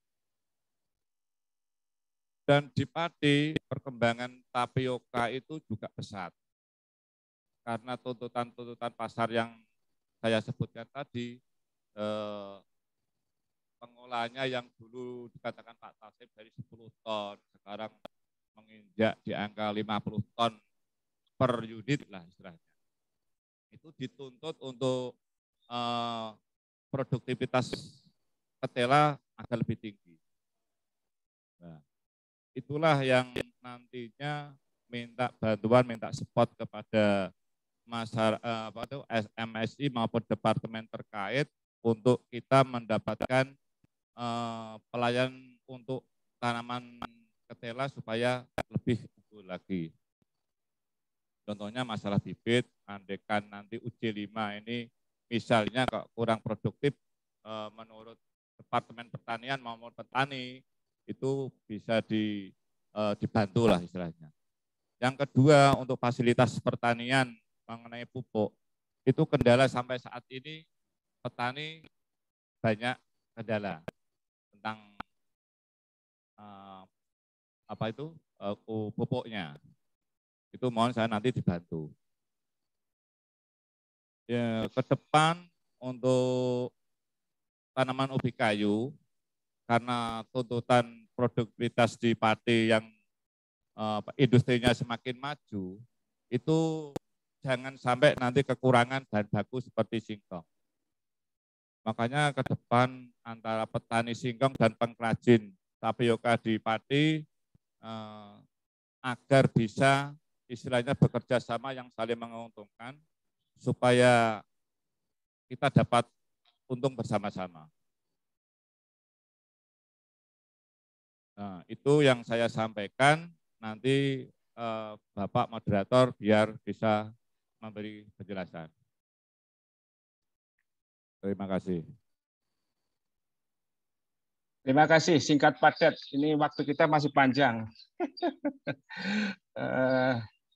Dan di Pati perkembangan tapioka itu juga pesat. Karena tuntutan-tuntutan pasar yang saya sebutkan tadi, eh, pengolahannya yang dulu dikatakan Pak Tasib dari sepuluh ton, sekarang menginjak di angka lima puluh ton per unit lah istilahnya. Itu dituntut untuk eh, produktivitas ketela agar lebih tinggi. Nah, itulah yang nantinya minta bantuan, minta support kepada masyarakat, apa itu, M S I maupun departemen terkait untuk kita mendapatkan eh, pelayanan untuk tanaman ketela supaya lebih unggul lagi. Contohnya masalah bibit, andekan nanti U J lima ini misalnya kok kurang produktif, eh, menurut Departemen Pertanian maupun petani itu bisa di, eh, dibantu lah istilahnya. Yang kedua, untuk fasilitas pertanian mengenai pupuk, itu kendala sampai saat ini petani banyak kendala tentang eh, apa itu eh, pupuknya. Itu mohon saya nanti dibantu. Ya, ke depan untuk tanaman ubi kayu, karena tuntutan produktivitas di Pati yang eh, industrinya semakin maju, itu jangan sampai nanti kekurangan bahan baku seperti singkong. Makanya ke depan antara petani singkong dan pengrajin tapioka di Pati eh, agar bisa istilahnya bekerja sama yang saling menguntungkan, supaya kita dapat untung bersama-sama. Nah, itu yang saya sampaikan. Nanti eh, Bapak moderator biar bisa memberi penjelasan. Terima kasih. Terima kasih, singkat padat. Ini waktu kita masih panjang. uh,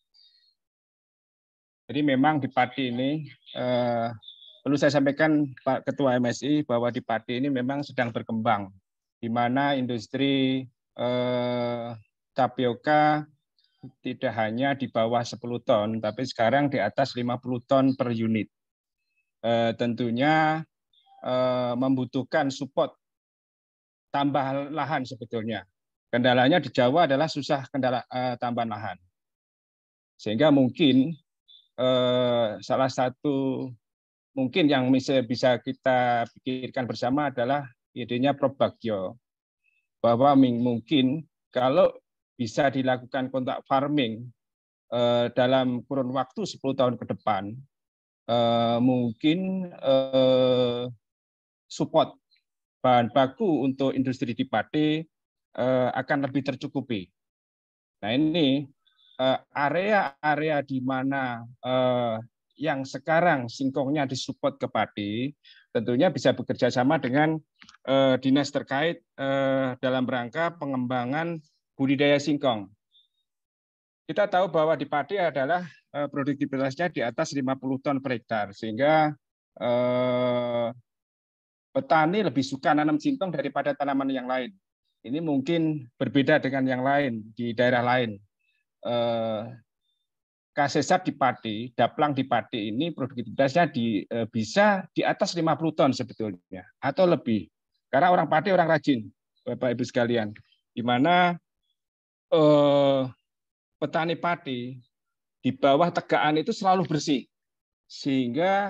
jadi memang di Pati ini, uh, perlu saya sampaikan Pak Ketua M S I bahwa di Pati ini memang sedang berkembang, di mana industri uh, tapioka tidak hanya di bawah sepuluh ton, tapi sekarang di atas lima puluh ton per unit. Uh, tentunya uh, membutuhkan support tambah lahan sebetulnya. Kendalanya di Jawa adalah susah kendala uh, tambahan lahan. Sehingga mungkin eh, salah satu mungkin yang bisa bisa kita pikirkan bersama adalah idenya Prof Bagio, bahwa mungkin kalau bisa dilakukan kontak farming eh, dalam kurun waktu sepuluh tahun ke depan, eh, mungkin eh, support bahan baku untuk industri di Pati eh, akan lebih tercukupi. Nah ini area-area di mana eh, yang sekarang singkongnya disupport ke Pati, tentunya bisa bekerja sama dengan eh, dinas terkait eh, dalam rangka pengembangan budidaya singkong. Kita tahu bahwa di Pati adalah eh, produktivitasnya di atas lima puluh ton per hektar, sehingga eh, petani lebih suka nanam singkong daripada tanaman yang lain. Ini mungkin berbeda dengan yang lain di daerah lain. Eh, Kasesat di padi, daplang di padi ini produktivitasnya di, eh, bisa di atas lima puluh ton sebetulnya atau lebih. Karena orang padi orang rajin, Bapak Ibu sekalian. Di mana eh, petani padi di bawah tegaan itu selalu bersih. Sehingga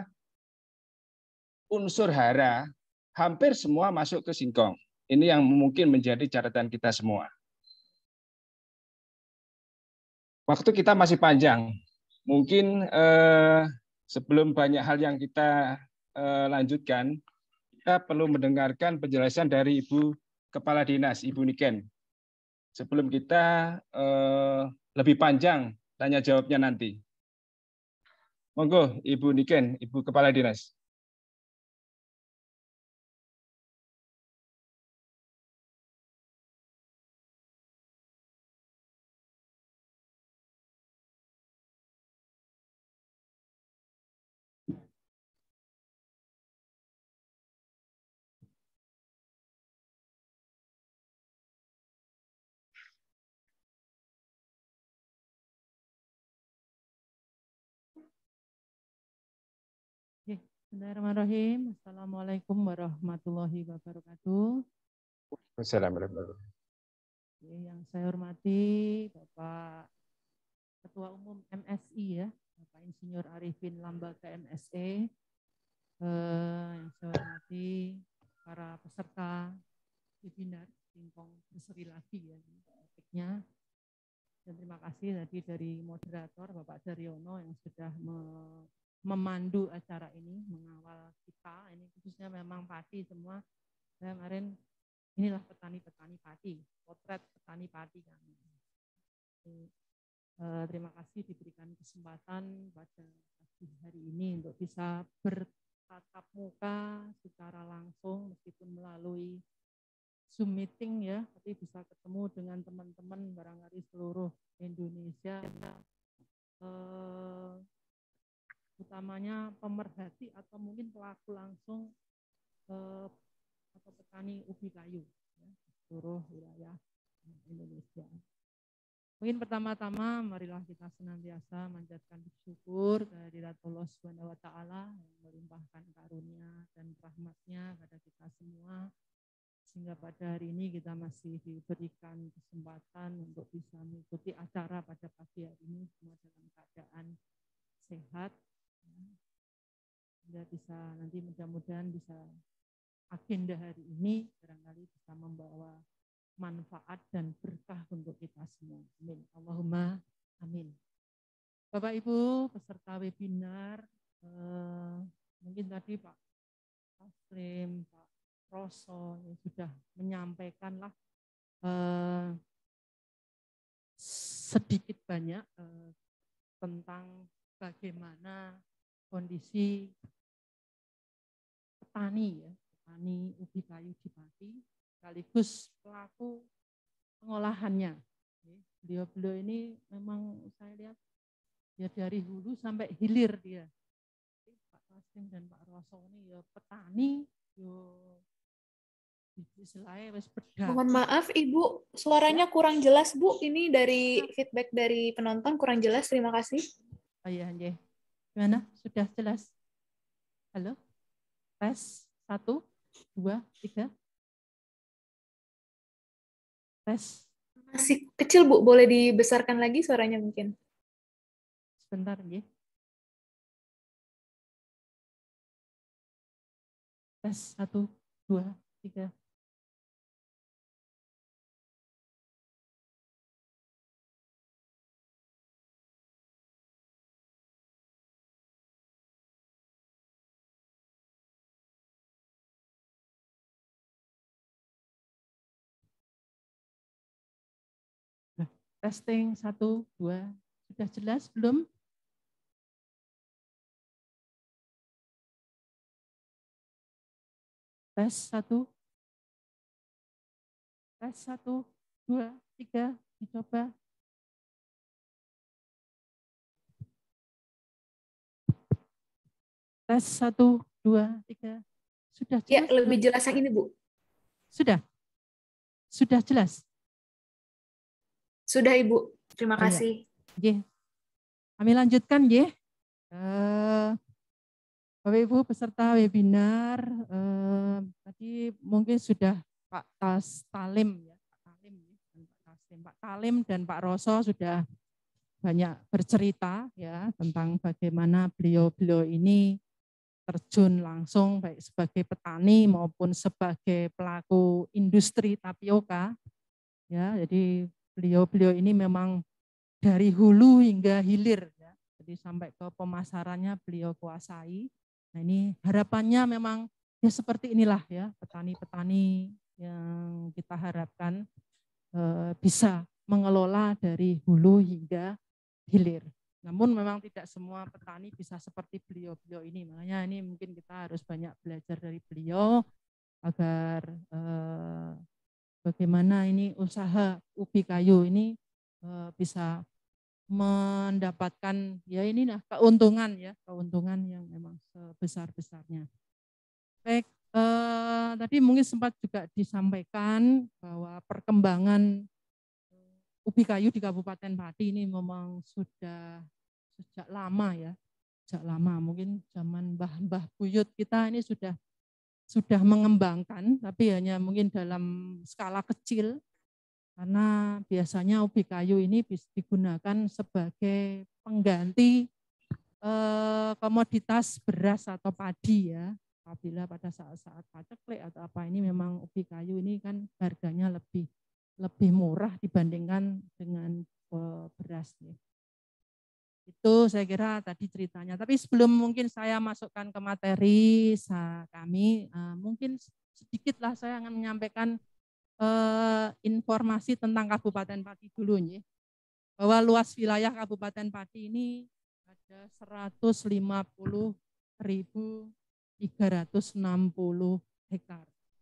unsur hara hampir semua masuk ke singkong. Ini yang mungkin menjadi catatan kita semua. Waktu kita masih panjang. Mungkin eh, sebelum banyak hal yang kita eh, lanjutkan, kita perlu mendengarkan penjelasan dari Ibu Kepala Dinas, Ibu Niken. Sebelum kita eh, lebih panjang tanya jawabnya nanti. Monggo, Ibu Niken, Ibu Kepala Dinas. Bismillahirrahmanirrahim. Assalamualaikum warahmatullahi wabarakatuh. Assalamualaikum. Yang saya hormati Bapak Ketua Umum M S I ya, Bapak Insinyur Arifin Lambaga M Se. Eh, yang saya hormati para peserta webinar Singkong Berseri Lagi ya topiknya. Dan terima kasih tadi dari moderator Bapak Daryono yang sudah me memandu acara ini, mengawal kita. Ini khususnya memang padi semua. Saya kemarin inilah petani-petani padi, potret petani padi kami. Eh, terima kasih diberikan kesempatan pada pagi hari ini untuk bisa bertatap muka secara langsung meskipun melalui Zoom meeting ya, tapi bisa ketemu dengan teman-teman barangkali seluruh Indonesia. Eh, utamanya pemerhati atau mungkin pelaku langsung eh, atau petani ubi kayu ya, seluruh wilayah Indonesia. Mungkin pertama-tama marilah kita senantiasa manjatkan syukur kehadirat Allah Subhanahu wa taala yang melimpahkan karunia dan rahmatnya pada kita semua sehingga pada hari ini kita masih diberikan kesempatan untuk bisa mengikuti acara pada pagi hari ini semua dalam keadaan sehat. Sehingga bisa nanti mudah-mudahan bisa agenda hari ini barangkali bisa membawa manfaat dan berkah untuk kita semua. Amin. Allahumma amin. Bapak Ibu peserta webinar, eh, mungkin tadi Pak Taslim, Pak Roso yang sudah menyampaikan lah eh, sedikit banyak eh, tentang bagaimana kondisi petani ya, petani ubi kayu di Pati, sekaligus pelaku pengolahannya. Beliau-beliau ini memang saya lihat ya dari hulu sampai hilir dia. Pak Taslim dan Pak Roso ini ya petani, yo mohon maaf Ibu, suaranya kurang jelas Bu. Ini dari feedback dari penonton kurang jelas. Terima kasih. Oh iya, iya. Gimana? Sudah jelas? Halo? Tes, satu, dua, tiga. Tes. Masih kecil Bu, boleh dibesarkan lagi suaranya mungkin. Sebentar, ya. Tes, satu, dua, tiga. Testing satu, dua, sudah jelas belum? Tes satu, tes satu, dua, tiga, dicoba. Tes satu, dua, tiga. Sudah Ya, jelas? lebih jelas yang ini, Bu. Sudah? Sudah jelas? Sudah, Ibu. Terima Oh, ya. kasih. Nggih. Kami lanjutkan, nggih. Eh, Bapak Ibu peserta webinar, eh, tadi mungkin sudah Pak Tas Talim, ya, Pak Talim, ya, dan Pak Taslim, Pak Talim dan Pak Roso sudah banyak bercerita ya tentang bagaimana beliau-beliau ini terjun langsung baik sebagai petani maupun sebagai pelaku industri tapioka. Ya, jadi beliau-beliau ini memang dari hulu hingga hilir ya. Jadi sampai ke pemasarannya beliau kuasai. Nah, ini harapannya memang ya seperti inilah ya petani-petani yang kita harapkan eh, bisa mengelola dari hulu hingga hilir. Namun memang tidak semua petani bisa seperti beliau-beliau ini. Makanya ini mungkin kita harus banyak belajar dari beliau agar eh, bagaimana ini usaha ubi kayu ini eh, bisa mendapatkan ya ini nah keuntungan ya, keuntungan yang memang sebesar-besarnya. Baik, eh, tadi mungkin sempat juga disampaikan bahwa perkembangan ubi kayu di Kabupaten Pati ini memang sudah sejak lama ya, sejak lama mungkin zaman mbah-mbah buyut kita ini sudah sudah mengembangkan, tapi hanya mungkin dalam skala kecil karena biasanya ubi kayu ini bisa digunakan sebagai pengganti eh, komoditas beras atau padi ya. Apabila pada saat-saat paceklik atau apa ini memang ubi kayu ini kan harganya lebih lebih murah dibandingkan dengan beras. Ya. Itu saya kira tadi ceritanya. Tapi sebelum mungkin saya masukkan ke materi kami, mungkin sedikitlah saya akan menyampaikan eh, informasi tentang Kabupaten Pati dulu. Ya. Bahwa luas wilayah Kabupaten Pati ini ada seratus lima puluh ribu tiga ratus enam puluh hektar.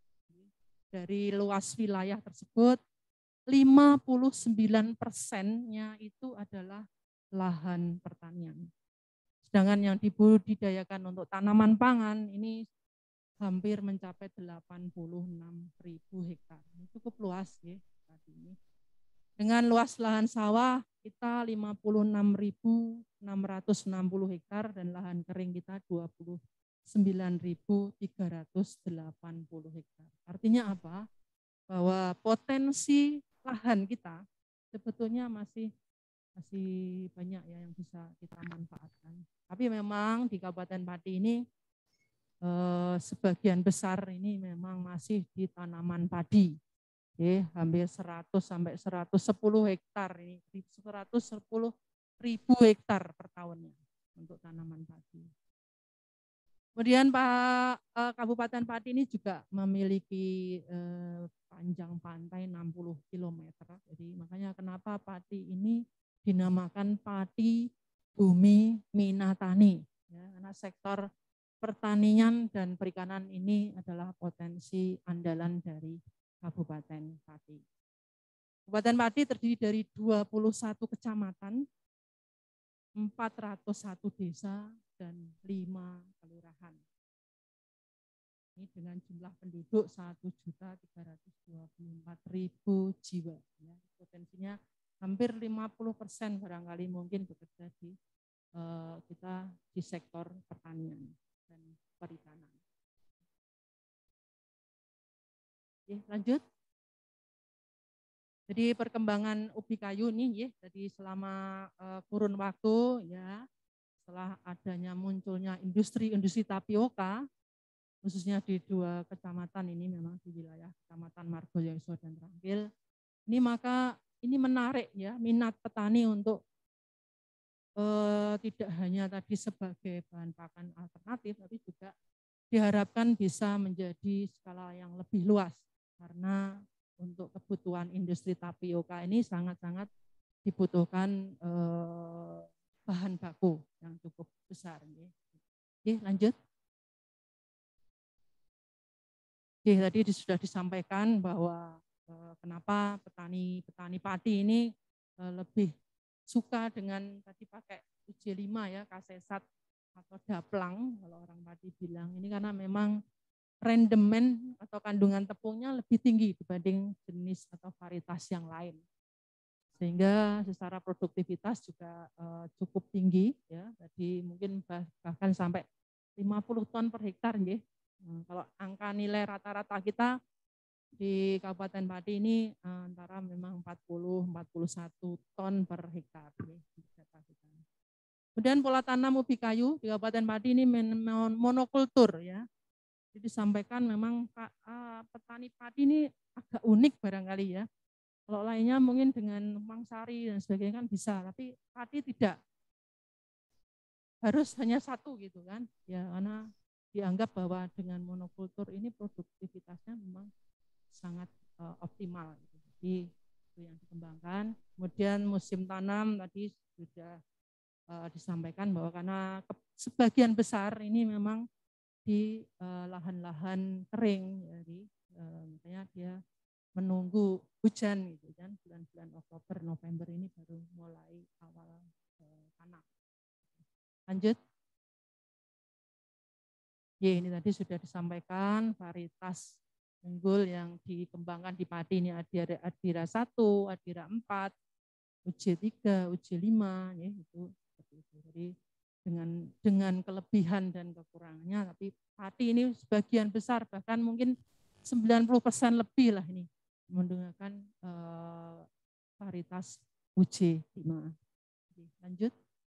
Dari luas wilayah tersebut, lima puluh sembilan persennya itu adalah lahan pertanian. Sedangkan yang dibudidayakan untuk tanaman pangan ini hampir mencapai delapan puluh enam ribu hektar. Cukup luas ya tadi ini. Dengan luas lahan sawah kita lima puluh enam ribu enam ratus enam puluh hektar dan lahan kering kita dua puluh sembilan ribu tiga ratus delapan puluh hektar. Artinya apa? Bahwa potensi lahan kita sebetulnya masih masih banyak ya yang bisa kita manfaatkan. Tapi memang di Kabupaten Pati ini eh, sebagian besar ini memang masih di tanaman padi. Oke, hampir seratus sampai seratus sepuluh hektar ini, seratus sepuluh ribu hektar per tahunnya untuk tanaman padi. Kemudian Pak eh, Kabupaten Pati ini juga memiliki eh, panjang pantai enam puluh kilometer. Jadi makanya kenapa Pati ini dinamakan Pati Bumi Minatani. Ya, karena sektor pertanian dan perikanan ini adalah potensi andalan dari Kabupaten Pati. Kabupaten Pati terdiri dari dua puluh satu kecamatan, empat ratus satu desa, dan lima kelurahan. Ini dengan jumlah penduduk satu juta tiga ratus dua puluh empat ribu jiwa. Ya, potensinya hampir lima puluh persen barangkali mungkin bekerja di eh, kita di sektor pertanian dan perikanan. Oke, lanjut. Jadi perkembangan ubi kayu nih, ya, jadi selama uh, kurun waktu, ya, setelah adanya munculnya industri-industri tapioka, khususnya di dua kecamatan ini memang di wilayah Kecamatan Margoyoso dan Trangkil, ini maka ini menarik ya minat petani untuk uh, tidak hanya tadi sebagai bahan pakan alternatif, tapi juga diharapkan bisa menjadi skala yang lebih luas karena untuk kebutuhan industri tapioka ini sangat-sangat dibutuhkan eh, bahan baku yang cukup besar. Oke, lanjut. Oke, tadi sudah disampaikan bahwa eh, kenapa petani-petani padi ini eh, lebih suka dengan tadi pakai U J lima ya, kasesat atau daplang kalau orang padi bilang ini karena memang rendemen atau kandungan tepungnya lebih tinggi dibanding jenis atau varietas yang lain. Sehingga secara produktivitas juga uh, cukup tinggi ya. Jadi mungkin bahkan sampai lima puluh ton per hektar nggih. Nah, kalau angka nilai rata-rata kita di Kabupaten Pati ini uh, antara memang empat puluh sampai empat puluh satu ton per hektar nggih. Kemudian pola tanam ubi kayu di Kabupaten Pati ini monokultur ya. Jadi disampaikan memang petani padi ini agak unik barangkali ya. Kalau lainnya mungkin dengan mangsari dan sebagainya kan bisa, tapi padi tidak. Harus hanya satu gitu kan. Ya karena dianggap bahwa dengan monokultur ini produktivitasnya memang sangat uh, optimal. Gitu. Jadi itu yang dikembangkan. Kemudian musim tanam tadi sudah uh, disampaikan bahwa karena sebagian besar ini memang di lahan-lahan uh, kering, jadi uh, makanya dia menunggu hujan gitu kan, bulan-bulan Oktober, November ini baru mulai awal uh, tanam. Lanjut. Ya, ini tadi sudah disampaikan varietas unggul yang dikembangkan di padi ini Adira, Adira satu, Adira empat, U J tiga, U J lima, ya itu seperti itu. Jadi dengan dengan kelebihan dan kekurangannya, tapi padi ini sebagian besar bahkan mungkin sembilan puluh persen lebih lah ini menggunakan eh, varietas U J lima. Oke, lanjut.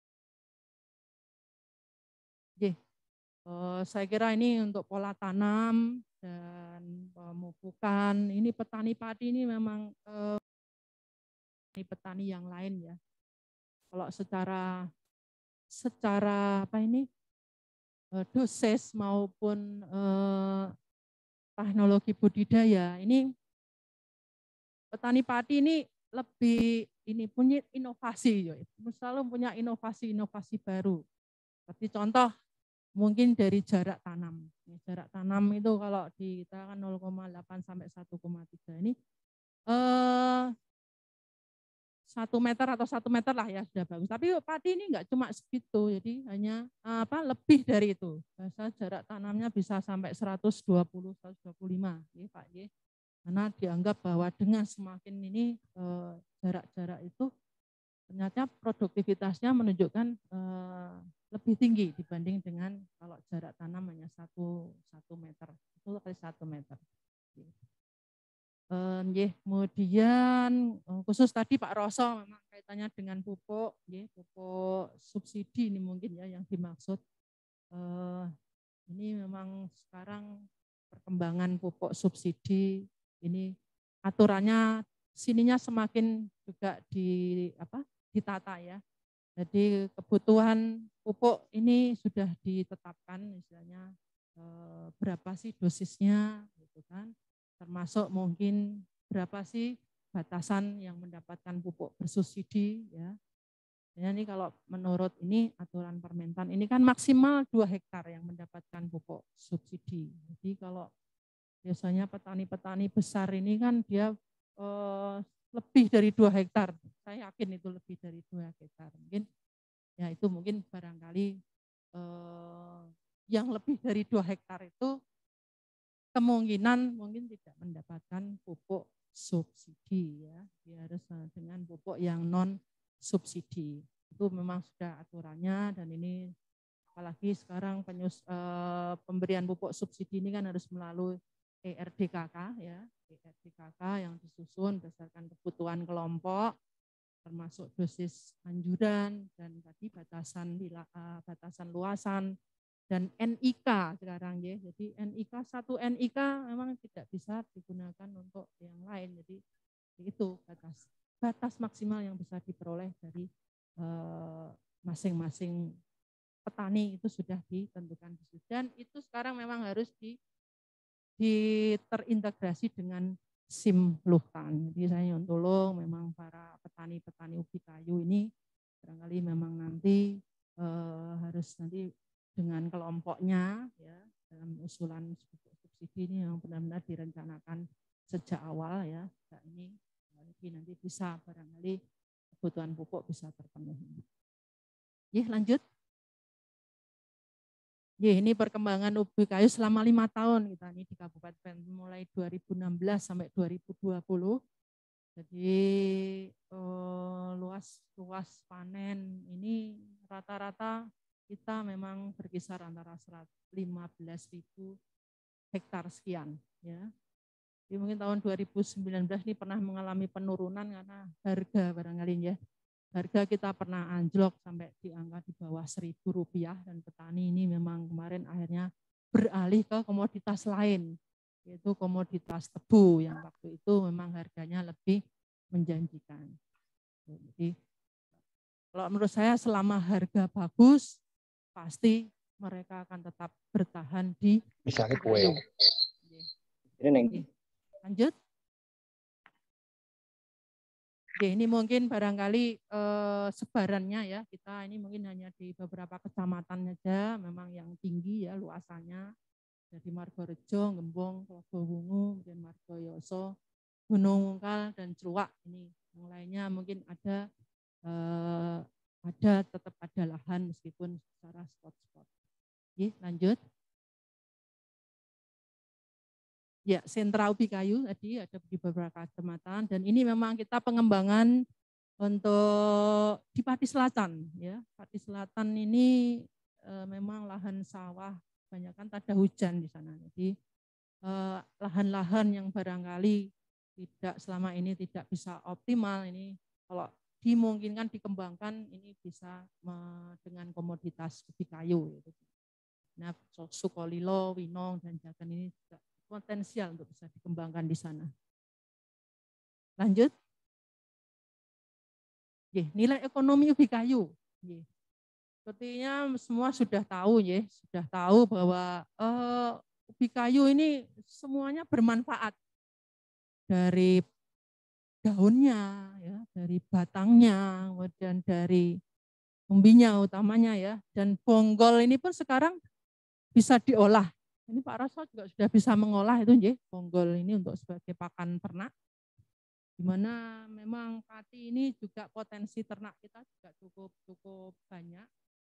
Oke, eh, saya kira ini untuk pola tanam dan pemupukan. Ini petani padi ini memang eh, petani yang lain ya. Kalau secara secara apa ini dosis maupun eh, teknologi budidaya ini petani padi ini lebih ini punya inovasi, selalu punya inovasi-inovasi baru. Seperti contoh mungkin dari jarak tanam. Jarak tanam itu kalau di kita kan nol koma delapan sampai satu koma tiga ini eh, satu meter atau satu meter lah ya sudah bagus. Tapi padi ini enggak cuma segitu, jadi hanya apa lebih dari itu. Bahasa jarak tanamnya bisa sampai seratus dua puluh, seratus dua puluh lima, ya Pak. Ya. Karena dianggap bahwa dengan semakin ini eh, jarak-jarak itu ternyata produktivitasnya menunjukkan eh, lebih tinggi dibanding dengan kalau jarak tanam hanya satu satu meter, itu kali satu meter. Um, yeah, kemudian khusus tadi Pak Roso memang kaitannya dengan pupuk, yeah, pupuk subsidi ini mungkin ya yang dimaksud. Uh, ini memang sekarang perkembangan pupuk subsidi ini aturannya sininya semakin juga di apa ditata ya. Jadi kebutuhan pupuk ini sudah ditetapkan misalnya eh, berapa sih dosisnya gitu kan. Termasuk mungkin berapa sih batasan yang mendapatkan pupuk bersubsidi ya. Ya ini kalau menurut ini aturan Permentan ini kan maksimal dua hektar yang mendapatkan pupuk subsidi. Jadi kalau biasanya petani-petani besar ini kan dia eh, lebih dari dua hektar. Saya yakin itu lebih dari dua hektar. Mungkin ya itu mungkin barangkali eh, yang lebih dari dua hektar itu kemungkinan mungkin tidak mendapatkan pupuk subsidi ya, dia harus dengan pupuk yang non subsidi. Itu memang sudah aturannya dan ini apalagi sekarang penyus, eh, pemberian pupuk subsidi ini kan harus melalui E R D K K ya, E R D K K yang disusun berdasarkan kebutuhan kelompok termasuk dosis anjuran dan tadi batasan batasan luasan dan N I K sekarang ya. Jadi N I K satu N I K memang tidak bisa digunakan untuk yang lain. Jadi itu batas batas maksimal yang bisa diperoleh dari masing-masing eh, petani itu sudah ditentukan di situ. Dan itu sekarang memang harus di, di terintegrasi dengan SIM Luhtan. Jadi saya tolong memang para petani-petani ubi kayu ini barangkali memang nanti eh, harus nanti dengan kelompoknya ya dalam usulan subsidi ini yang benar-benar direncanakan sejak awal ya. Nah, ini nanti bisa barangkali kebutuhan pupuk bisa terpenuhi. Ya, lanjut. Ya, ini perkembangan ubi kayu selama lima tahun kita ini di Kabupaten mulai dua ribu enam belas sampai dua ribu dua puluh. Jadi eh, luas luas panen ini rata-rata kita memang berkisar antara lima belas ribu hektar sekian. Ya. Jadi mungkin tahun dua ribu sembilan belas ini pernah mengalami penurunan karena harga barangkali ya. Harga kita pernah anjlok sampai di angka di bawah seribu rupiah dan petani ini memang kemarin akhirnya beralih ke komoditas lain, yaitu komoditas tebu yang waktu itu memang harganya lebih menjanjikan. Jadi kalau menurut saya selama harga bagus pasti mereka akan tetap bertahan di misalnya kue. Ini neng. Lanjut. Oke, ini mungkin barangkali eh, sebarannya ya, kita ini mungkin hanya di beberapa kecamatan saja, memang yang tinggi ya luasannya. Jadi Margorejo, Gembong, Wungu, kemudian Margoyoso, Gunung Mungkal, dan Celuak. Ini yang lainnya mungkin ada, eh, ada tetap ada lahan meskipun secara spot-spot. Oke, lanjut. Ya, sentra ubi kayu tadi ada di beberapa kecamatan dan ini memang kita pengembangan untuk di Pati Selatan ya. Pati Selatan ini e, memang lahan sawah kebanyakan tak ada hujan di sana. Jadi lahan-lahan yang barangkali tidak selama ini tidak bisa optimal ini kalau dimungkinkan dikembangkan ini bisa me, dengan komoditas ubi kayu gitu. Nah, Sukolilo, Winong dan Jagan ini juga potensial untuk bisa dikembangkan di sana. Lanjut. Ye, nilai ekonomi ubi kayu. Ye. Sepertinya semua sudah tahu ya, sudah tahu bahwa uh, ubi kayu ini semuanya bermanfaat dari daunnya, ya, dari batangnya, kemudian dari umbinya utamanya ya, dan bonggol ini pun sekarang bisa diolah. Ini Pak Raso juga sudah bisa mengolah itu nggih, bonggol ini untuk sebagai pakan ternak. Di mana memang pati ini juga potensi ternak kita juga cukup cukup banyak.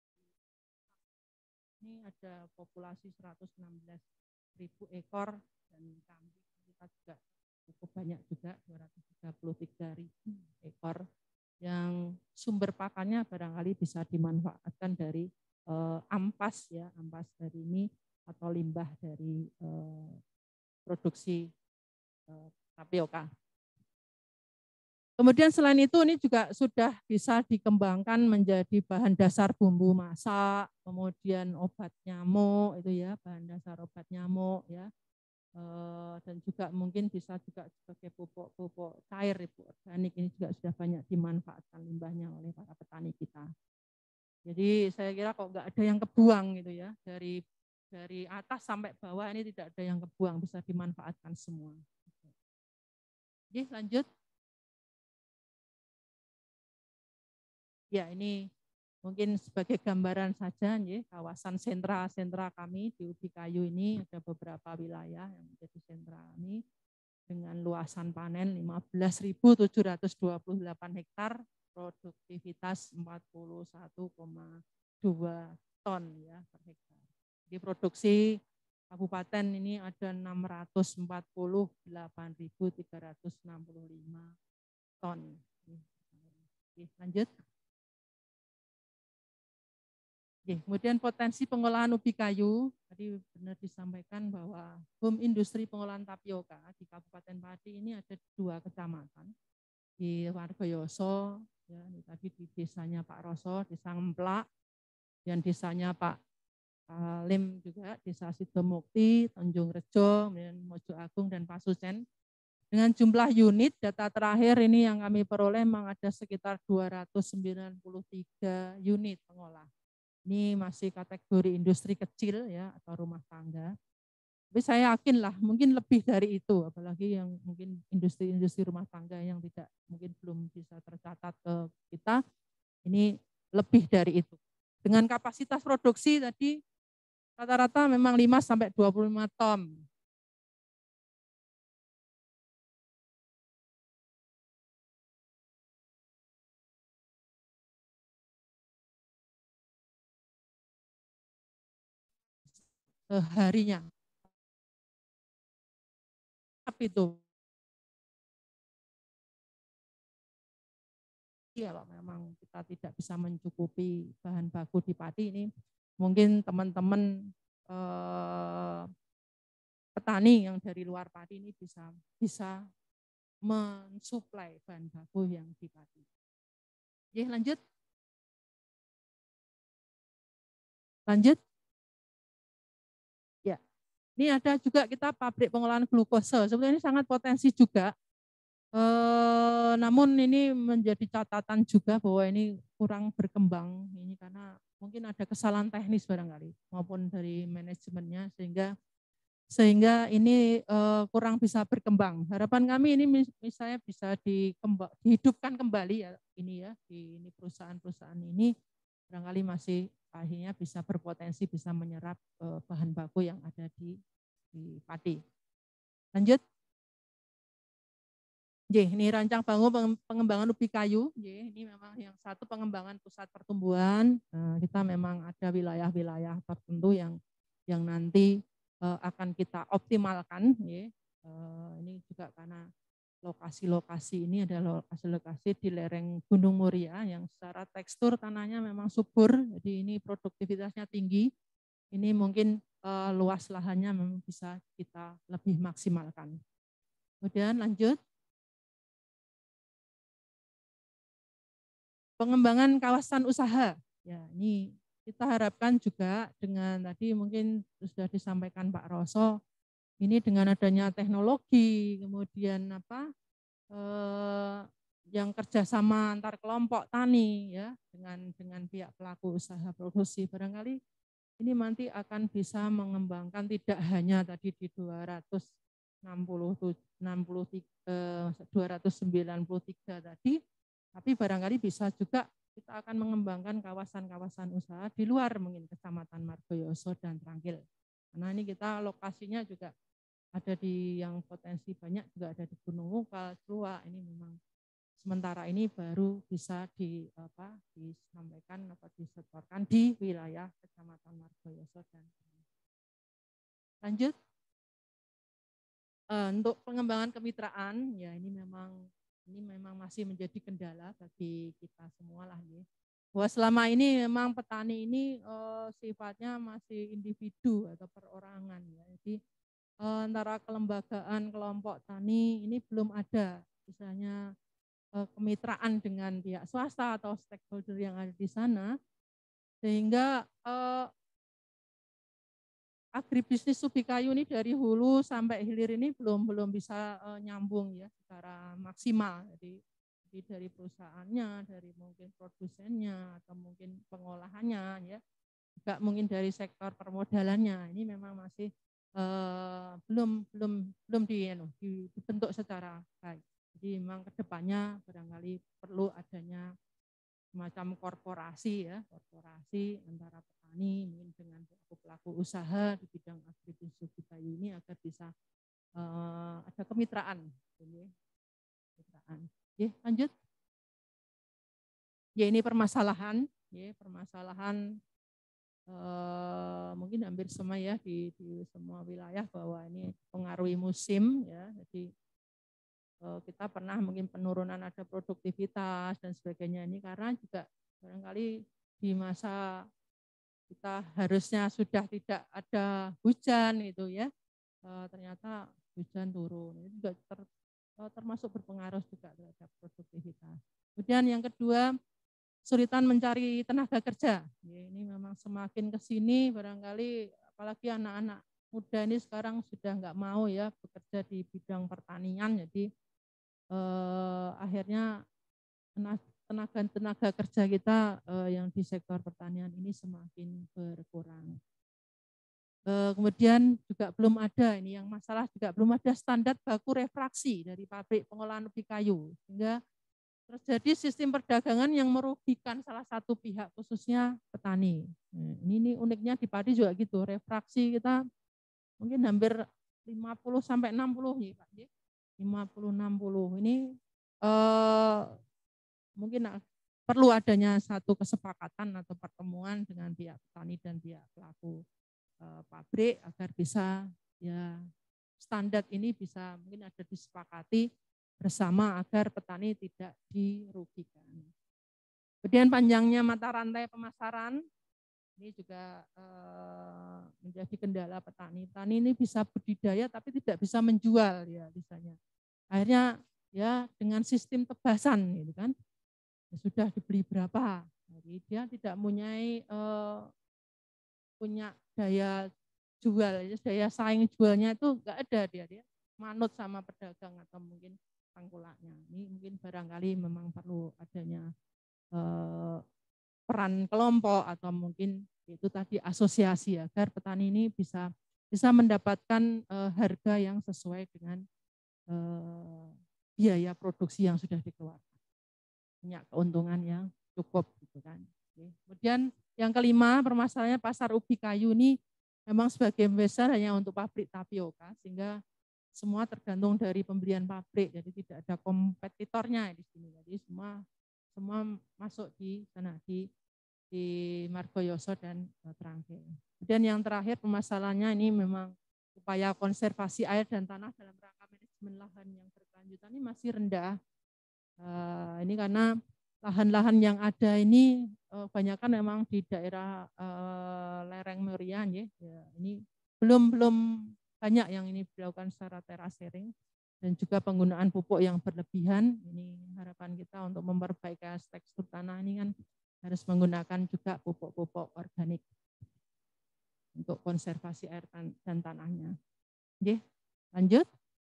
Ini ada populasi seratus enam belas ribu ekor dan kambing kita juga cukup banyak juga dua ratus tiga puluh tiga ribu ekor yang sumber pakannya barangkali bisa dimanfaatkan dari eh, ampas ya, ampas dari ini atau limbah dari eh, produksi eh, tapioka. Kemudian selain itu ini juga sudah bisa dikembangkan menjadi bahan dasar bumbu masak, kemudian obat nyamuk itu ya, bahan dasar obat nyamuk ya. Eh, dan juga mungkin bisa juga sebagai pupuk-pupuk cair, pupuk organik ini juga sudah banyak dimanfaatkan limbahnya oleh para petani kita. Jadi saya kira kok nggak ada yang kebuang gitu ya, dari dari atas sampai bawah ini tidak ada yang kebuang, bisa dimanfaatkan semua. Oke, lanjut. Ya, ini mungkin sebagai gambaran saja ya, kawasan sentra-sentra kami di Ubi Kayu ini ada beberapa wilayah yang menjadi sentra kami dengan luasan panen lima belas ribu tujuh ratus dua puluh delapan hektar, produktivitas empat puluh satu koma dua ton ya per hektar. Di produksi kabupaten ini ada enam ratus empat puluh delapan ribu tiga ratus enam puluh lima ton. Oke, lanjut. Oke, kemudian potensi pengolahan ubi kayu, tadi benar disampaikan bahwa home industri pengolahan tapioka di Kabupaten Pati ini ada dua kecamatan. Di Margoyoso, ya, tadi di desanya Pak Roso, Desa Ngemplak, dan desanya Pak Lim juga, Desa Sidomukti, Tanjung Rejo, kemudian Mojo Agung, dan Pasucen. Dengan jumlah unit, data terakhir ini yang kami peroleh memang ada sekitar dua ratus sembilan puluh tiga unit pengolah. Ini masih kategori industri kecil ya atau rumah tangga. Tapi saya yakin lah mungkin lebih dari itu, apalagi yang mungkin industri-industri rumah tangga yang tidak mungkin belum bisa tercatat ke kita, ini lebih dari itu. Dengan kapasitas produksi tadi rata-rata memang lima sampai dua puluh lima ton. eh, harinya. Tapi itu kalau memang kita tidak bisa mencukupi bahan baku di Pati ini, mungkin teman-teman eh, petani yang dari luar Pati ini bisa bisa mensuplai bahan baku yang di Pati. Oke, lanjut. Lanjut. Ya, ini ada juga kita pabrik pengolahan glukose. Sebetulnya ini sangat potensi juga. Eh, namun ini menjadi catatan juga bahwa ini kurang berkembang ini karena mungkin ada kesalahan teknis barangkali maupun dari manajemennya sehingga sehingga ini eh, kurang bisa berkembang. Harapan kami ini misalnya bisa dikembang, dihidupkan kembali ya ini ya di ini perusahaan-perusahaan ini barangkali masih akhirnya bisa berpotensi bisa menyerap eh, bahan baku yang ada di di Pati. Lanjut. J, ini rancang bangun pengembangan ubi kayu. J, ini memang yang satu pengembangan pusat pertumbuhan. Nah, kita memang ada wilayah-wilayah tertentu yang yang nanti uh, akan kita optimalkan. J. Uh, ini juga karena lokasi-lokasi ini adalah lokasi-lokasi di lereng Gunung Muria yang secara tekstur tanahnya memang subur. Jadi ini produktivitasnya tinggi. Ini mungkin uh, luas lahannya memang bisa kita lebih maksimalkan. Kemudian lanjut. Pengembangan kawasan usaha, ya ini kita harapkan juga dengan tadi mungkin sudah disampaikan Pak Roso, ini dengan adanya teknologi, kemudian apa eh, yang kerjasama antar kelompok tani ya dengan dengan pihak pelaku usaha produksi barangkali ini nanti akan bisa mengembangkan tidak hanya tadi di dua ratus enam puluh, enam puluh tiga, dua ratus sembilan puluh tiga tadi. Tapi barangkali bisa juga kita akan mengembangkan kawasan-kawasan usaha di luar mungkin Kecamatan Margoyoso dan Trangkil. Karena ini kita lokasinya juga ada di yang potensi banyak juga ada di Gunung Wungkal, Clua. Ini memang sementara ini baru bisa di apa disampaikan atau disetorkan di wilayah Kecamatan Margoyoso dan Trangkil. Lanjut. Uh, untuk pengembangan kemitraan, ya ini memang ini memang masih menjadi kendala bagi kita semua lah ya. Bahwa selama ini memang petani ini uh, sifatnya masih individu atau perorangan ya. Jadi uh, antara kelembagaan kelompok tani ini belum ada misalnya uh, kemitraan dengan pihak swasta atau stakeholder yang ada di sana sehingga uh, agribisnis ubi kayu ini dari hulu sampai hilir ini belum belum bisa uh, nyambung ya secara maksimal. Jadi, jadi dari perusahaannya, dari mungkin produsennya atau mungkin pengolahannya ya, juga mungkin dari sektor permodalannya ini memang masih uh, belum belum belum di, you know, dibentuk secara baik. Jadi memang kedepannya barangkali perlu adanya semacam korporasi ya, korporasi antara petani mungkin dengan pelaku usaha di bidang agribisnis ubi kayu ini agar bisa uh, ada kemitraan. kemitraan. Ya, lanjut. Ya ini permasalahan, ya permasalahan uh, mungkin hampir semua ya di, di semua wilayah bahwa ini pengaruhi musim ya. Jadi kita pernah mungkin penurunan ada produktivitas dan sebagainya ini karena juga barangkali di masa kita harusnya sudah tidak ada hujan itu ya e, ternyata hujan turun itu juga ter, termasuk berpengaruh juga terhadap produktivitas. Kemudian yang kedua kesulitan mencari tenaga kerja. Ya, ini memang semakin ke sini barangkali apalagi anak-anak muda ini sekarang sudah nggak mau ya bekerja di bidang pertanian jadi Eh, akhirnya tenaga-tenaga kerja kita eh, yang di sektor pertanian ini semakin berkurang. Eh, kemudian juga belum ada, ini yang masalah juga belum ada standar baku refraksi dari pabrik pengolahan ubi kayu. Sehingga terjadi sistem perdagangan yang merugikan salah satu pihak khususnya petani. Nah, ini, ini uniknya di padi juga gitu, refraksi kita mungkin hampir lima puluh sampai enam puluh ya Pak. lima puluh enam puluh ini eh, mungkin perlu adanya satu kesepakatan atau pertemuan dengan pihak petani dan pihak pelaku uh, pabrik agar bisa ya standar ini bisa mungkin ada disepakati bersama agar petani tidak dirugikan. Kemudian panjangnya mata rantai pemasaran ini juga uh, menjadi kendala petani. Petani ini bisa budidaya tapi tidak bisa menjual ya misalnya. Akhirnya ya dengan sistem tebasan gitu kan. Ya, sudah dibeli berapa? Jadi dia tidak mempunyai uh, punya daya jual, daya saing jualnya itu enggak ada dia, dia manut sama pedagang atau mungkin tengkulaknya. Ini mungkin barangkali memang perlu adanya uh, peran kelompok atau mungkin itu tadi asosiasi agar petani ini bisa bisa mendapatkan uh, harga yang sesuai dengan uh, biaya produksi yang sudah dikeluarkan, punya keuntungan yang cukup gitu kan. Oke. Kemudian yang kelima permasalahannya pasar ubi kayu ini memang sebagian besar hanya untuk pabrik tapioka sehingga semua tergantung dari pembelian pabrik, jadi tidak ada kompetitornya di sini. Jadi semua semua masuk di sana di di Margoyoso dan Trangge. Kemudian yang terakhir permasalahannya ini memang upaya konservasi air dan tanah dalam rangka manajemen lahan yang berkelanjutan ini masih rendah. Uh, ini karena lahan-lahan yang ada ini uh, kebanyakan memang di daerah uh, lereng Merian ya. ya. Ini belum belum banyak yang ini dilakukan secara terasering. Dan juga penggunaan pupuk yang berlebihan, ini harapan kita untuk memperbaiki tekstur tanah ini kan harus menggunakan juga pupuk-pupuk organik untuk konservasi air dan tanahnya. Oke, lanjut.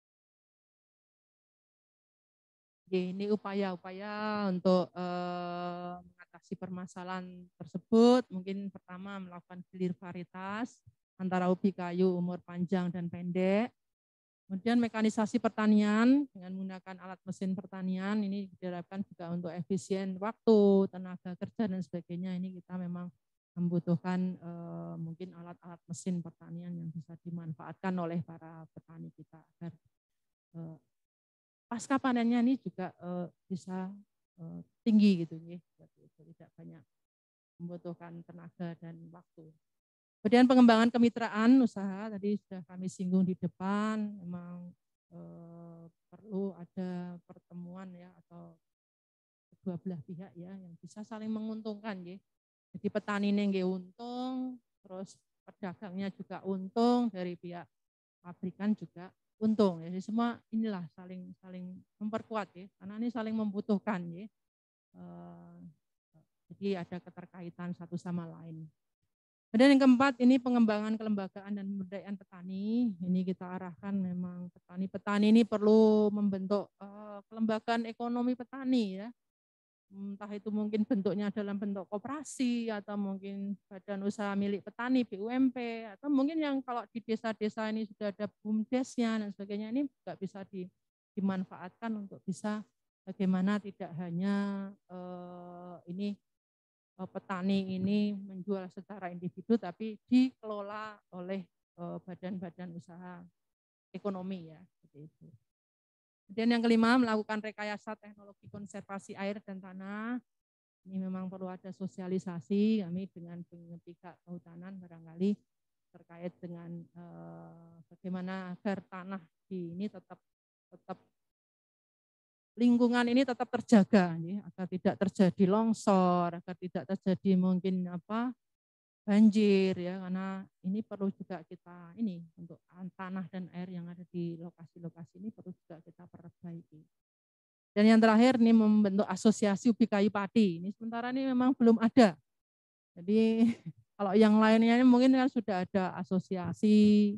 Oke, ini upaya-upaya untuk eh, mengatasi permasalahan tersebut. Mungkin pertama melakukan gilir varietas antara ubi kayu umur panjang dan pendek. Kemudian mekanisasi pertanian dengan menggunakan alat mesin pertanian ini diharapkan juga untuk efisien waktu, tenaga kerja dan sebagainya. Ini kita memang membutuhkan eh, mungkin alat-alat mesin pertanian yang bisa dimanfaatkan oleh para petani kita agar eh, pasca panennya ini juga eh, bisa eh, tinggi gitu ya, tidak banyak membutuhkan tenaga dan waktu. Kemudian pengembangan kemitraan usaha tadi sudah kami singgung di depan, memang eh, perlu ada pertemuan ya atau kedua belah pihak ya yang bisa saling menguntungkan ya. Jadi petani ini nggih untung, terus pedagangnya juga untung, dari pihak pabrikan juga untung. Jadi semua inilah saling saling memperkuat ya, karena ini saling membutuhkan ya. Eh, jadi ada keterkaitan satu sama lain. Kemudian yang keempat ini pengembangan kelembagaan dan pemberdayaan petani. Ini kita arahkan memang petani-petani ini perlu membentuk uh, kelembagaan ekonomi petani ya. Entah itu mungkin bentuknya dalam bentuk koperasi atau mungkin badan usaha milik petani B U M P atau mungkin yang kalau di desa-desa ini sudah ada BUMDesnya dan sebagainya ini juga bisa di, dimanfaatkan untuk bisa bagaimana tidak hanya uh, ini petani ini menjual secara individu tapi dikelola oleh badan-badan usaha ekonomi ya seperti itu. Kemudian yang kelima melakukan rekayasa teknologi konservasi air dan tanah. Ini memang perlu ada sosialisasi kami dengan pihak kehutanan barangkali terkait dengan eh, bagaimana agar tanah di ini tetap tetap lingkungan ini tetap terjaga ya, agar tidak terjadi longsor, agar tidak terjadi mungkin apa banjir ya, karena ini perlu juga kita ini untuk tanah dan air yang ada di lokasi-lokasi ini perlu juga kita perbaiki. Dan yang terakhir ini membentuk asosiasi ubi kayu padi. Ini sementara ini memang belum ada. Jadi kalau yang lainnya ini mungkin kan sudah ada asosiasi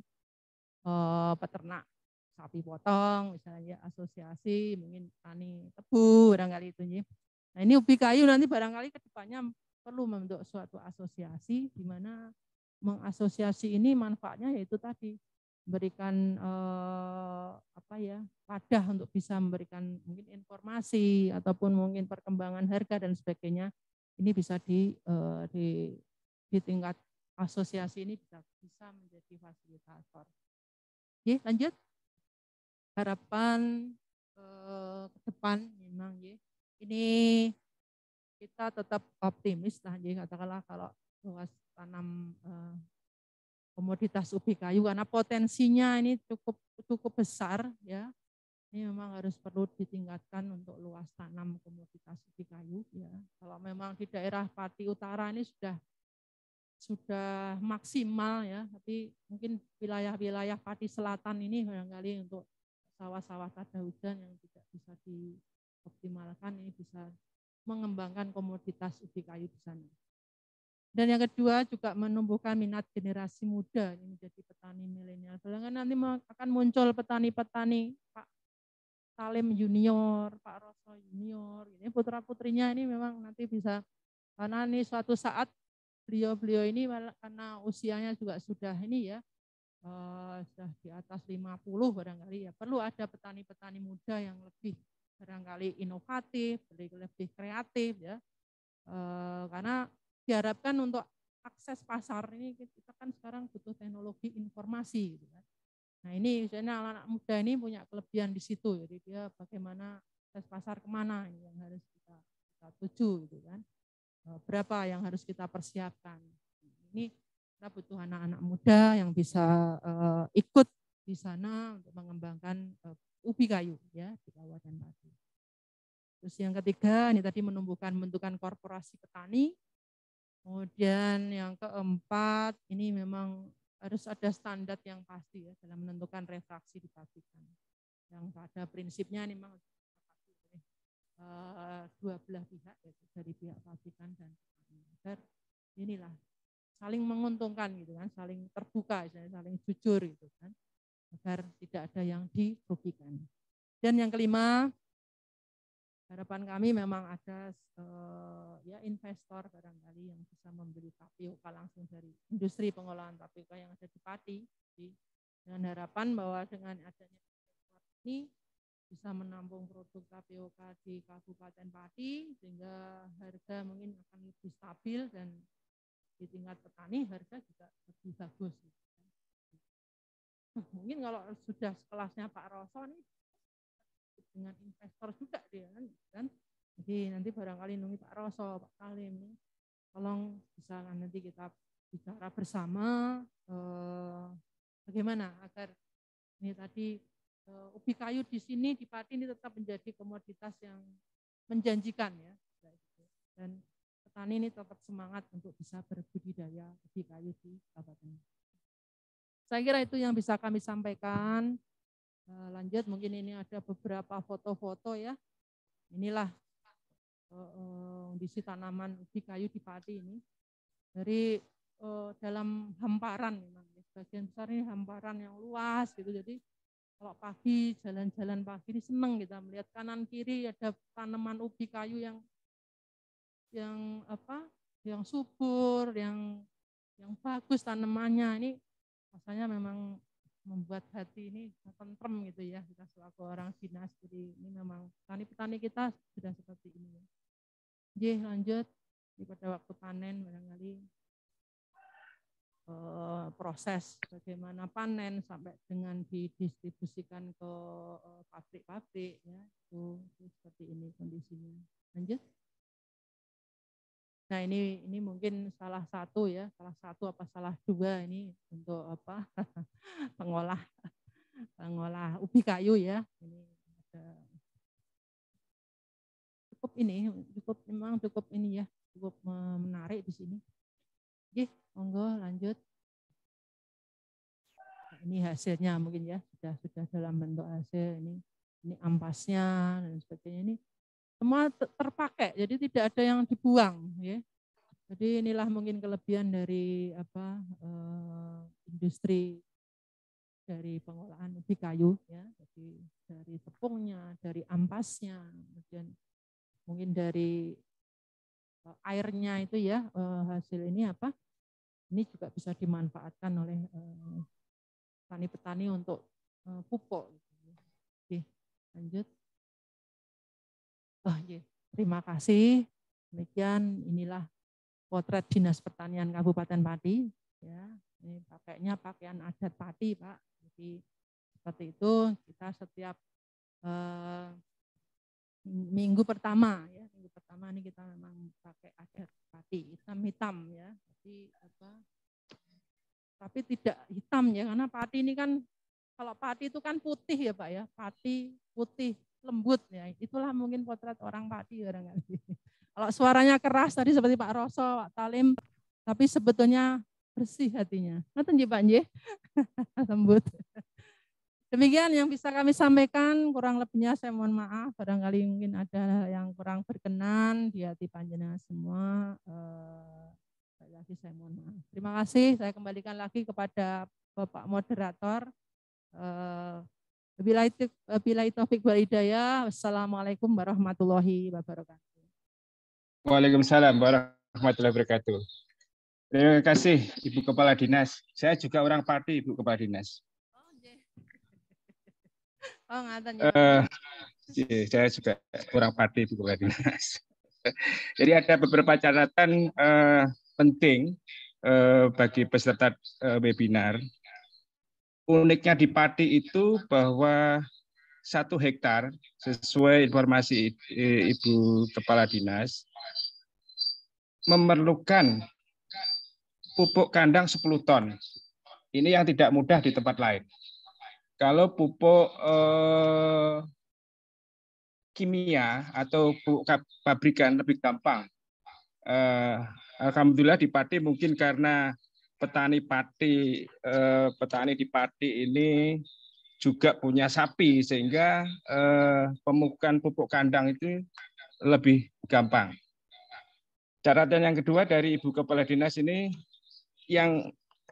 eh, peternak sapi potong, misalnya asosiasi mungkin tani tebu, barangkali itu ya. Nah ini ubi kayu nanti barangkali ke depannya perlu membentuk suatu asosiasi di mana mengasosiasi ini manfaatnya yaitu tadi memberikan eh, apa ya wadah untuk bisa memberikan mungkin informasi ataupun mungkin perkembangan harga dan sebagainya ini bisa di eh, di, di tingkat asosiasi ini bisa bisa menjadi fasilitator. Oke, lanjut. Harapan eh, ke depan memang ya. Ini kita tetap optimis lah ya, katakanlah kalau luas tanam eh, komoditas ubi kayu karena potensinya ini cukup cukup besar ya. Ini memang harus perlu ditingkatkan untuk luas tanam komoditas ubi kayu ya. Kalau memang di daerah Pati Utara ini sudah sudah maksimal ya, tapi mungkin wilayah-wilayah Pati Selatan ini barangkali untuk sawah-sawah tada hujan yang tidak bisa dioptimalkan ini bisa mengembangkan komoditas ubi kayu di sana. Dan yang kedua juga menumbuhkan minat generasi muda ini menjadi petani milenial. Bahkan nanti akan muncul petani-petani Pak Salim Junior, Pak Roso Junior, ini putra-putrinya ini memang nanti bisa, karena ini suatu saat beliau-beliau ini karena usianya juga sudah ini ya, uh, sudah di atas lima puluh barangkali ya, perlu ada petani-petani muda yang lebih barangkali inovatif, lebih, lebih kreatif ya, uh, karena diharapkan untuk akses pasar ini kita kan sekarang butuh teknologi informasi gitu kan. Nah ini misalnya anak-anak muda ini punya kelebihan di situ, jadi dia bagaimana akses pasar kemana ini yang harus kita, kita tuju gitu kan, berapa yang harus kita persiapkan. Ini kita butuh anak-anak muda yang bisa uh, ikut di sana untuk mengembangkan uh, ubi kayu ya di Kabupaten Pati. Terus yang ketiga ini tadi menumbuhkan bentukan korporasi petani. Kemudian yang keempat ini memang harus ada standar yang pasti ya dalam menentukan refraksi di pabrikan. Yang pada prinsipnya ini memang oleh uh, dua belah pihak yaitu dari pihak pabrikan dan petani. Agar inilah saling menguntungkan gitu kan, saling terbuka, saling jujur gitu kan, agar tidak ada yang dirugikan. Dan yang kelima, harapan kami memang ada uh, ya investor barangkali yang bisa membeli tapioka langsung dari industri pengolahan tapioka yang ada di Pati. Jadi, dengan harapan bahwa dengan adanya investor ini bisa menampung produk tapioka di Kabupaten Pati sehingga harga mungkin akan lebih stabil dan di tingkat petani harga juga lebih bagus. Mungkin kalau sudah sekelasnya Pak Roso ini dengan investor juga dia kan. Jadi nanti barangkali nunggu Pak Roso, Pak Salim ini tolong bisa nanti kita bicara bersama eh, bagaimana agar ini tadi eh, ubi kayu di sini di Pati ini tetap menjadi komoditas yang menjanjikan ya. Dan petani ini tetap semangat untuk bisa berbudidaya ubi kayu di Kabupaten. Saya kira itu yang bisa kami sampaikan. Lanjut, mungkin ini ada beberapa foto-foto ya. Inilah uh, kondisi tanaman ubi kayu di Pati ini. Dari uh, dalam hamparan memang, sebagian besar ini hamparan yang luas gitu. Jadi kalau pagi jalan-jalan pagi ini senang kita melihat kanan kiri ada tanaman ubi kayu yang yang apa? Yang subur, yang yang bagus tanamannya ini. Rasanya memang membuat hati ini tentrem gitu ya, kita selaku orang dinas. Jadi ini memang petani-petani kita sudah seperti ini. Oke, lanjut. Di pada waktu panen barangkali eh, proses bagaimana panen sampai dengan didistribusikan ke eh, pabrik-pabrik ya, itu, itu seperti ini kondisinya. Lanjut. Nah ini ini mungkin salah satu ya, salah satu apa salah dua ini untuk apa pengolah pengolah ubi kayu ya. Ini ada cukup ini, cukup memang cukup ini ya, cukup menarik di sini. Oke, monggo lanjut. Nah, ini hasilnya mungkin ya sudah sudah dalam bentuk hasil ini ini ampasnya dan sebagainya ini. Semua terpakai, jadi tidak ada yang dibuang, ya. Jadi inilah mungkin kelebihan dari apa eh, industri dari pengolahan ubi kayu, ya. Jadi dari tepungnya, dari ampasnya, kemudian mungkin dari eh, airnya itu ya eh, hasil ini apa? Ini juga bisa dimanfaatkan oleh eh, petani-petani untuk eh, pupuk. Oke, lanjut. Oh, iya. Terima kasih. Demikian inilah potret Dinas Pertanian Kabupaten Pati. Ya, ini pakainya pakaian adat Pati, Pak. Jadi seperti itu kita setiap eh, minggu pertama ya, minggu pertama ini kita memang pakai adat Pati hitam-hitam ya. Jadi apa? tapi tidak hitam ya, karena pati ini kan, kalau pati itu kan putih ya Pak ya, pati putih lembut ya, itulah mungkin potret orang pati barangkali. Kalau suaranya keras tadi seperti Pak Roso, Pak Talim, tapi sebetulnya bersih hatinya. Ngoten nggih Pak nggih. Lembut. Demikian yang bisa kami sampaikan, kurang lebihnya saya mohon maaf, barangkali mungkin ada yang kurang berkenan di hati panjenengan semua. Eh, lagi saya mohon maaf. Terima kasih, saya kembalikan lagi kepada Bapak Moderator. Eh, Wabillahi taufiq wal hidayah. Wassalamualaikum warahmatullahi wabarakatuh. Waalaikumsalam warahmatullahi wabarakatuh. Terima kasih Ibu Kepala Dinas. Saya juga orang Pati, Ibu Kepala Dinas. Oh, ngaten ya. Uh, saya juga orang Pati, Ibu Kepala Dinas. Jadi ada beberapa catatan uh, penting uh, bagi peserta uh, webinar. Uniknya di Pati itu bahwa satu hektar sesuai informasi Ibu Kepala Dinas memerlukan pupuk kandang sepuluh ton. Ini yang tidak mudah di tempat lain. Kalau pupuk eh, kimia atau pupuk pabrikan lebih gampang. Eh, Alhamdulillah di Pati mungkin karena petani pati eh, petani di Pati ini juga punya sapi sehingga eh, pemupukan pupuk kandang itu lebih gampang. Catatan yang kedua dari Ibu Kepala Dinas ini yang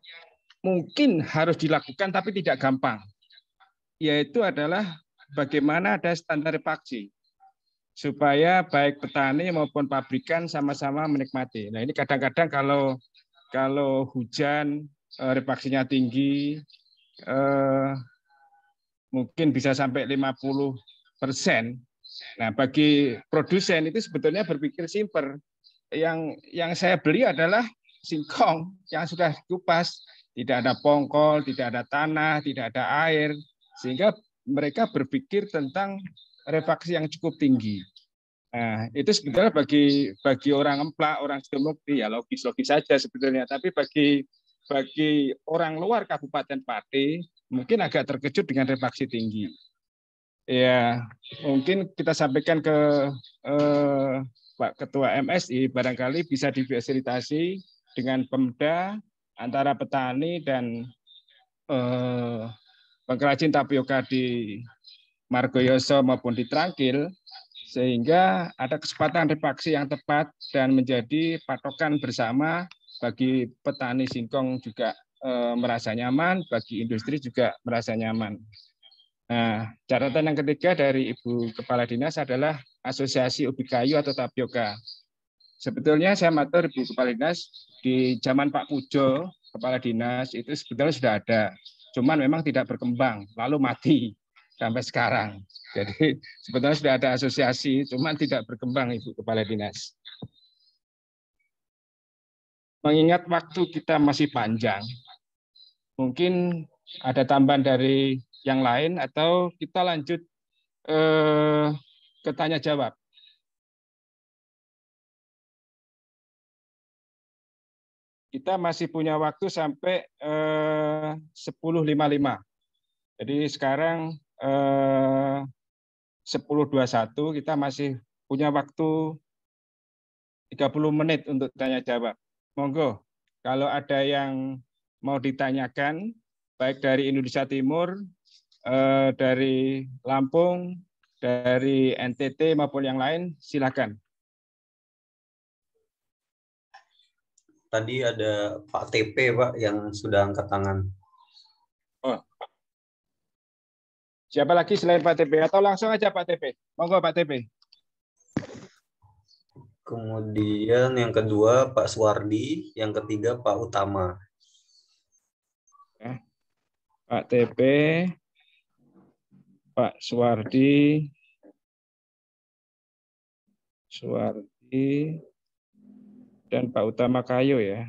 mungkin harus dilakukan tapi tidak gampang, yaitu adalah bagaimana ada standar repaksi supaya baik petani maupun pabrikan sama-sama menikmati. Nah ini kadang-kadang kalau kalau hujan repaksinya tinggi, eh, mungkin bisa sampai lima puluh persen. Nah bagi produsen itu sebetulnya berpikir simpel. Yang yang saya beli adalah singkong yang sudah dikupas, tidak ada pongkol, tidak ada tanah, tidak ada air, sehingga mereka berpikir tentang refaksi yang cukup tinggi. Nah, itu sebetulnya bagi bagi orang emplak, orang Sidomukti ya logis-logis saja sebetulnya, tapi bagi bagi orang luar Kabupaten Pati mungkin agak terkejut dengan refaksi tinggi. Ya, mungkin kita sampaikan ke eh, Pak Ketua M S I, barangkali bisa difasilitasi dengan Pemda antara petani dan eh, pengrajin tapioka di Margoyoso maupun di Trangkil, sehingga ada kesempatan repaksi yang tepat dan menjadi patokan bersama bagi petani singkong juga eh, merasa nyaman, bagi industri juga merasa nyaman. Nah, catatan yang ketiga dari Ibu Kepala Dinas adalah Asosiasi Ubi Kayu atau Tapioka. Sebetulnya saya matur Ibu Kepala Dinas, di zaman Pak Pujo, Kepala Dinas itu sebetulnya sudah ada. Cuman memang tidak berkembang, lalu mati sampai sekarang. Jadi sebetulnya sudah ada asosiasi, cuman tidak berkembang Ibu Kepala Dinas. Mengingat waktu kita masih panjang, mungkin ada tambahan dari yang lain atau kita lanjut eh, ke tanya jawab. Kita masih punya waktu sampai eh, sepuluh lima puluh lima. Jadi sekarang eh, sepuluh dua puluh satu, kita masih punya waktu tiga puluh menit untuk tanya jawab. Monggo, kalau ada yang mau ditanyakan, baik dari Indonesia Timur, eh, dari Lampung, dari N T T maupun yang lain, silakan. Tadi ada Pak T P, Pak, yang sudah angkat tangan. Oh. Siapa lagi selain Pak T P? Atau langsung aja Pak T P? Monggo Pak T P. Kemudian yang kedua Pak Suwardi, yang ketiga Pak Utama. Ya. Pak T P, Pak Suwardi, Suwardi, dan Pak Utama Kayu ya.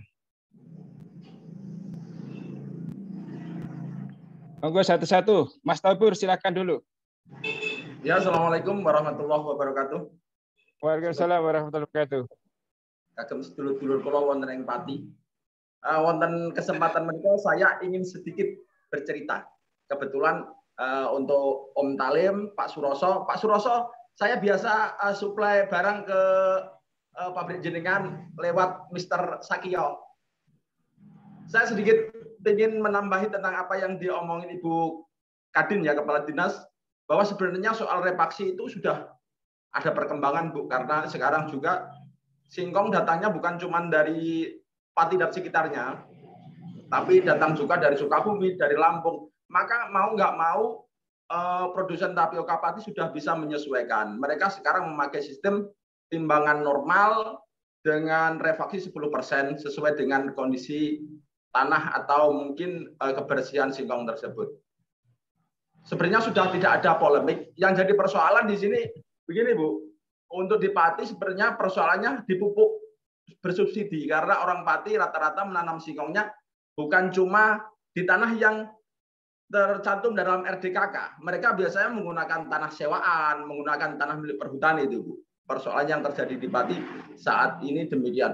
Monggo satu-satu. Mas Tabur silakan dulu. Ya, Assalamualaikum warahmatullahi wabarakatuh. Waalaikumsalam warahmatullahi wabarakatuh. Kagem sedulur-dulur kula wonten ing Pati. uh, wonten kesempatan menika saya ingin sedikit bercerita. Kebetulan uh, untuk Om Talim, Pak Suroso, Pak Suroso, saya biasa uh, suplai barang ke uh, pabrik jenengan lewat Mister Sakio. Saya sedikit ingin menambahi tentang apa yang diomongin Ibu Kadin ya, Kepala Dinas, bahwa sebenarnya soal repaksi itu sudah ada perkembangan Bu, karena sekarang juga singkong datangnya bukan cuma dari Pati dan sekitarnya, tapi datang juga dari Sukabumi, dari Lampung. Maka mau nggak mau eh, produsen tapioka pati sudah bisa menyesuaikan. Mereka sekarang memakai sistem timbangan normal dengan refaksi sepuluh persen sesuai dengan kondisi tanah atau mungkin eh, kebersihan singkong tersebut. Sebenarnya sudah tidak ada polemik. Yang jadi persoalan di sini begini Bu, untuk di Pati sebenarnya persoalannya di pupuk bersubsidi, karena orang Pati rata-rata menanam singkongnya bukan cuma di tanah yang tercantum dalam R D K K. Mereka biasanya menggunakan tanah sewaan, menggunakan tanah milik perhutani itu Bu. Persoalan yang terjadi di Pati saat ini demikian.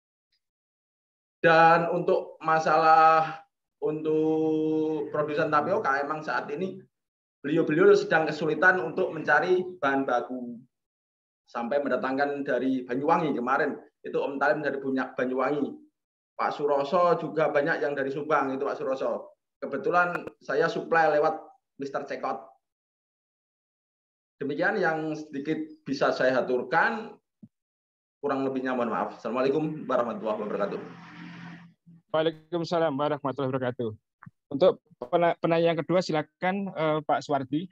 Dan untuk masalah untuk produsen tapioka, emang saat ini beliau-beliau sedang kesulitan untuk mencari bahan baku. Sampai mendatangkan dari Banyuwangi kemarin, itu Om Talim dari Banyuwangi. Pak Suroso juga banyak yang dari Subang, itu Pak Suroso. Kebetulan saya suplai lewat Mister Cekot. Demikian yang sedikit bisa saya aturkan. Kurang lebihnya mohon maaf. Assalamualaikum warahmatullahi wabarakatuh. Waalaikumsalam warahmatullahi wabarakatuh. Untuk penanya yang kedua silakan uh, Pak Suwardi.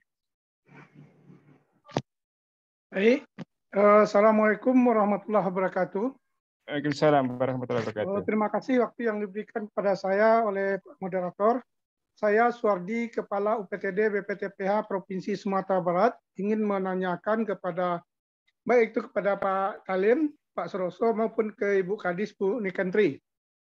Baik. Assalamualaikum warahmatullahi wabarakatuh. Waalaikumsalam warahmatullahi wabarakatuh. Terima kasih waktu yang diberikan kepada saya oleh moderator. Saya Suwardi, Kepala U P T D B P T P H Provinsi Sumatera Barat, ingin menanyakan kepada baik itu kepada Pak Talim, Pak Suroso maupun ke Ibu Kadis, Bu Nikentri.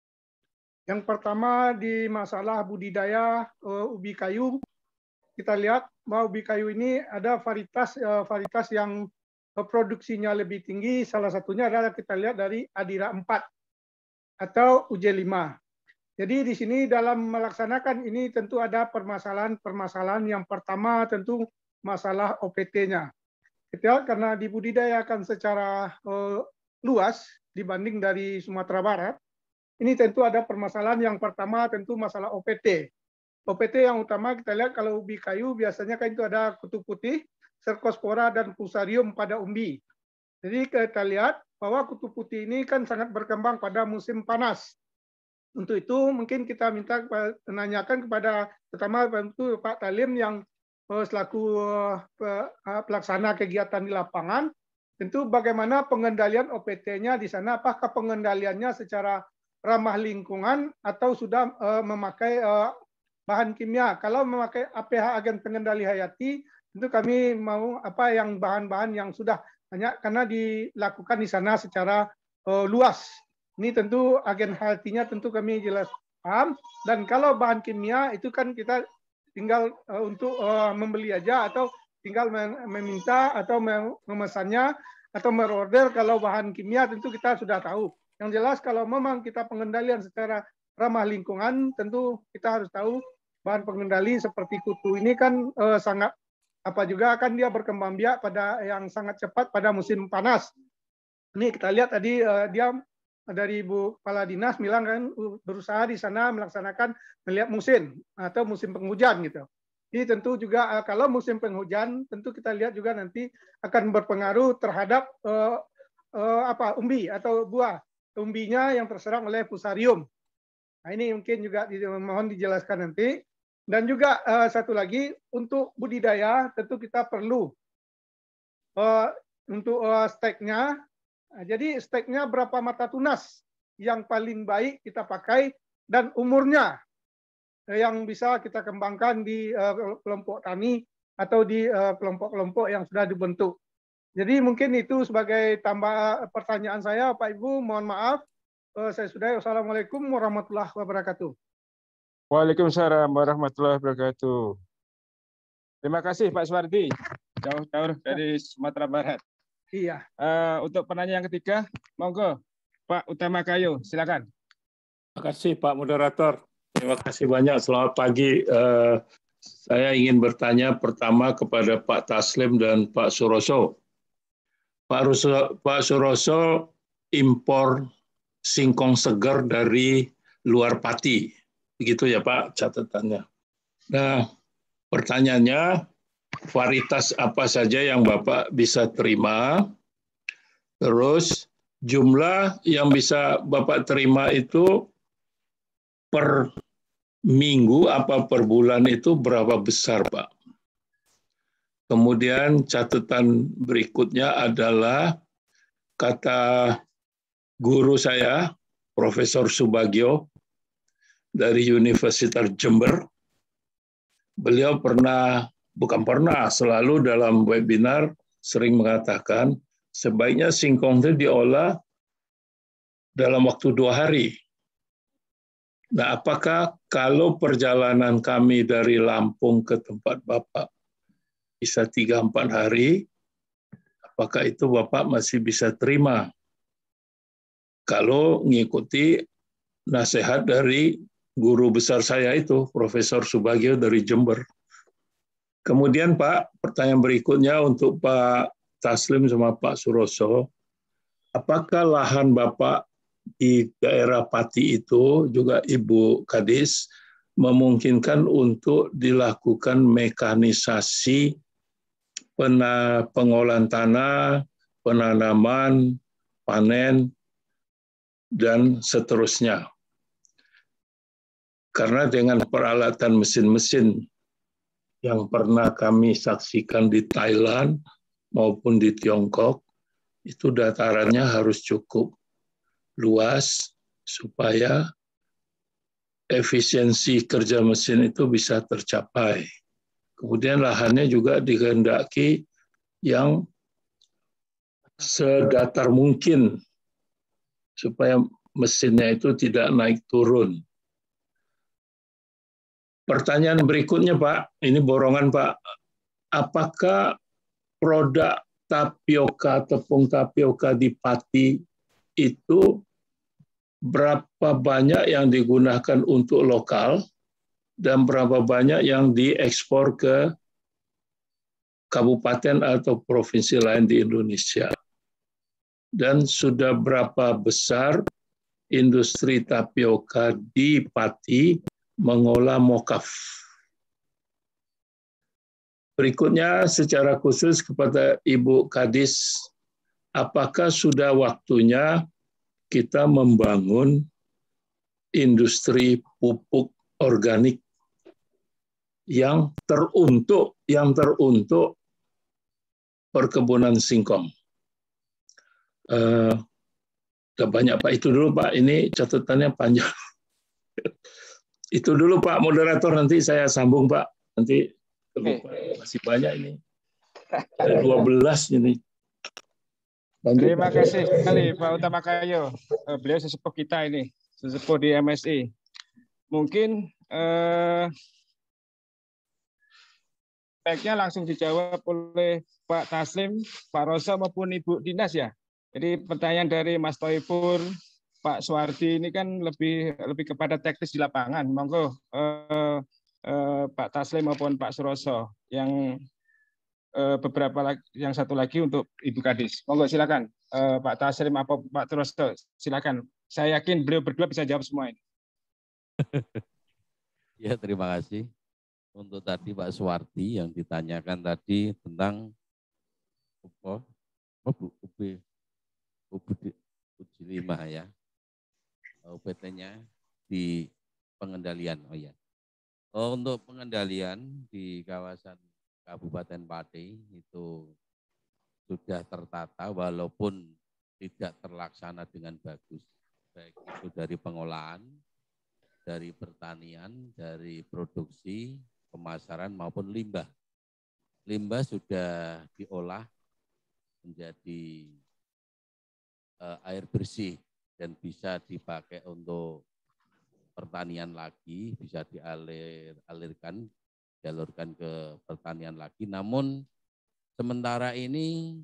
Yang pertama di masalah budidaya uh, ubi kayu, kita lihat bahwa ubi kayu ini ada varietas uh, varietas yang uh, produksinya lebih tinggi. Salah satunya adalah kita lihat dari Adira empat atau U J lima. Jadi di sini dalam melaksanakan ini tentu ada permasalahan-permasalahan. Yang pertama tentu masalah O P T-nya. Kita karena dibudidayakan secara uh, luas dibanding dari Sumatera Barat, ini tentu ada permasalahan. Yang pertama tentu masalah O P T. O P T yang utama kita lihat kalau ubi kayu biasanya kan itu ada kutu putih, Cercospora dan Fusarium pada umbi. Jadi kita lihat bahwa kutu putih ini kan sangat berkembang pada musim panas. Untuk itu mungkin kita minta menanyakan kepada pertama tentu Pak Talim yang selaku pelaksana kegiatan di lapangan, tentu bagaimana pengendalian O P T-nya di sana, apakah pengendaliannya secara ramah lingkungan atau sudah uh, memakai uh, bahan kimia. Kalau memakai A P H agen pengendali hayati, tentu kami mau apa yang bahan-bahan yang sudah banyak karena dilakukan di sana secara uh, luas. Ini tentu agen hayatinya tentu kami jelas paham. Dan kalau bahan kimia itu kan kita tinggal uh, untuk uh, membeli aja atau tinggal meminta atau memesannya atau merorder. Kalau bahan kimia tentu kita sudah tahu. Yang jelas kalau memang kita pengendalian secara ramah lingkungan, tentu kita harus tahu bahan pengendali seperti kutu ini kan eh, sangat apa juga akan dia berkembang biak pada yang sangat cepat pada musim panas. Ini kita lihat tadi eh, dia dari Bu Kepala Dinas bilang kan berusaha di sana melaksanakan melihat musim atau musim penghujan gitu. Jadi tentu juga eh, kalau musim penghujan tentu kita lihat juga nanti akan berpengaruh terhadap eh, eh, apa umbi atau buah umbinya yang terserang oleh Fusarium. Nah, ini mungkin juga mohon dijelaskan nanti. Dan juga uh, satu lagi untuk budidaya tentu kita perlu uh, untuk uh, steknya. Nah, jadi steknya berapa mata tunas yang paling baik kita pakai dan umurnya yang bisa kita kembangkan di uh, kelompok tani atau di kelompok-kelompok uh, yang sudah dibentuk. Jadi mungkin itu sebagai tambah pertanyaan saya, Pak Ibu. Mohon maaf, saya sudah. Wassalamualaikum warahmatullahi wabarakatuh. Waalaikumsalam warahmatullahi wabarakatuh. Terima kasih Pak Suwardi, jauh-jauh dari Sumatera Barat. Iya. Uh, untuk penanya yang ketiga, monggo Pak Utama Kayu, silakan. Terima kasih Pak Moderator. Terima kasih banyak. Selamat pagi. Uh, saya ingin bertanya pertama kepada Pak Taslim dan Pak Suroso. Pak, Ruso, Pak Suroso impor singkong segar dari luar Pati. Begitu ya Pak catatannya. Nah, pertanyaannya, varietas apa saja yang Bapak bisa terima? Terus jumlah yang bisa Bapak terima itu per minggu apa per bulan itu berapa besar, Pak? Kemudian catatan berikutnya adalah kata guru saya, Profesor Subagio dari Universitas Jember. Beliau pernah, bukan pernah, selalu dalam webinar sering mengatakan sebaiknya singkong itu diolah dalam waktu dua hari. Nah, apakah kalau perjalanan kami dari Lampung ke tempat Bapak bisa tiga empat hari, apakah itu Bapak masih bisa terima? Kalau mengikuti nasihat dari guru besar saya itu, Profesor Subagio dari Jember. Kemudian Pak, pertanyaan berikutnya untuk Pak Taslim sama Pak Suroso, apakah lahan Bapak di daerah Pati itu, juga Ibu Kadis, memungkinkan untuk dilakukan mekanisasi pengolahan tanah, penanaman, panen, dan seterusnya. Karena dengan peralatan mesin-mesin yang pernah kami saksikan di Thailand maupun di Tiongkok, itu datarannya harus cukup luas supaya efisiensi kerja mesin itu bisa tercapai. Kemudian lahannya juga dikehendaki yang sedatar mungkin supaya mesinnya itu tidak naik turun. Pertanyaan berikutnya Pak, ini borongan Pak, apakah produk tapioka, tepung tapioka di Pati itu berapa banyak yang digunakan untuk lokal dan berapa banyak yang diekspor ke kabupaten atau provinsi lain di Indonesia? Dan sudah berapa besar industri tapioka di Pati mengolah mokaf? Berikutnya secara khusus kepada Ibu Kadis, apakah sudah waktunya kita membangun industri pupuk organik yang teruntuk yang teruntuk perkebunan singkong? Uh, udah banyak Pak, itu dulu Pak, ini catatannya panjang. Itu dulu Pak Moderator, nanti saya sambung Pak, nanti lupa. Masih banyak ini, dua belas ini. Lanjut, Terima Pak. kasih sekali Pak Utama Kayo. Beliau sesepuh kita ini, sesepuh di M S I. Mungkin eh, baiknya langsung dijawab oleh Pak Taslim, Pak Roso maupun Ibu Dinas ya. Jadi pertanyaan dari Mas Toifur, Pak Suwardi ini kan lebih lebih kepada teknis di lapangan. Monggo eh, eh, Pak Taslim maupun Pak Suroso. Yang eh, beberapa lagi, yang satu lagi untuk Ibu Kadis. Monggo silakan eh, Pak Taslim atau Pak Suroso, silakan. Saya yakin beliau berdua bisa jawab semua ini. Ya, terima kasih. Untuk tadi Pak Suwardi yang ditanyakan tadi tentang apa? Oh, Bu, U B U B lima ya. U P T-nya di pengendalian. Oh ya. Oh, untuk pengendalian di kawasan Kabupaten Pati itu sudah tertata walaupun tidak terlaksana dengan bagus. Baik itu dari pengolahan, dari pertanian, dari produksi, pemasaran maupun limbah. Limbah sudah diolah menjadi uh, air bersih dan bisa dipakai untuk pertanian lagi, bisa dialir alirkan, dialurkan ke pertanian lagi. Namun sementara ini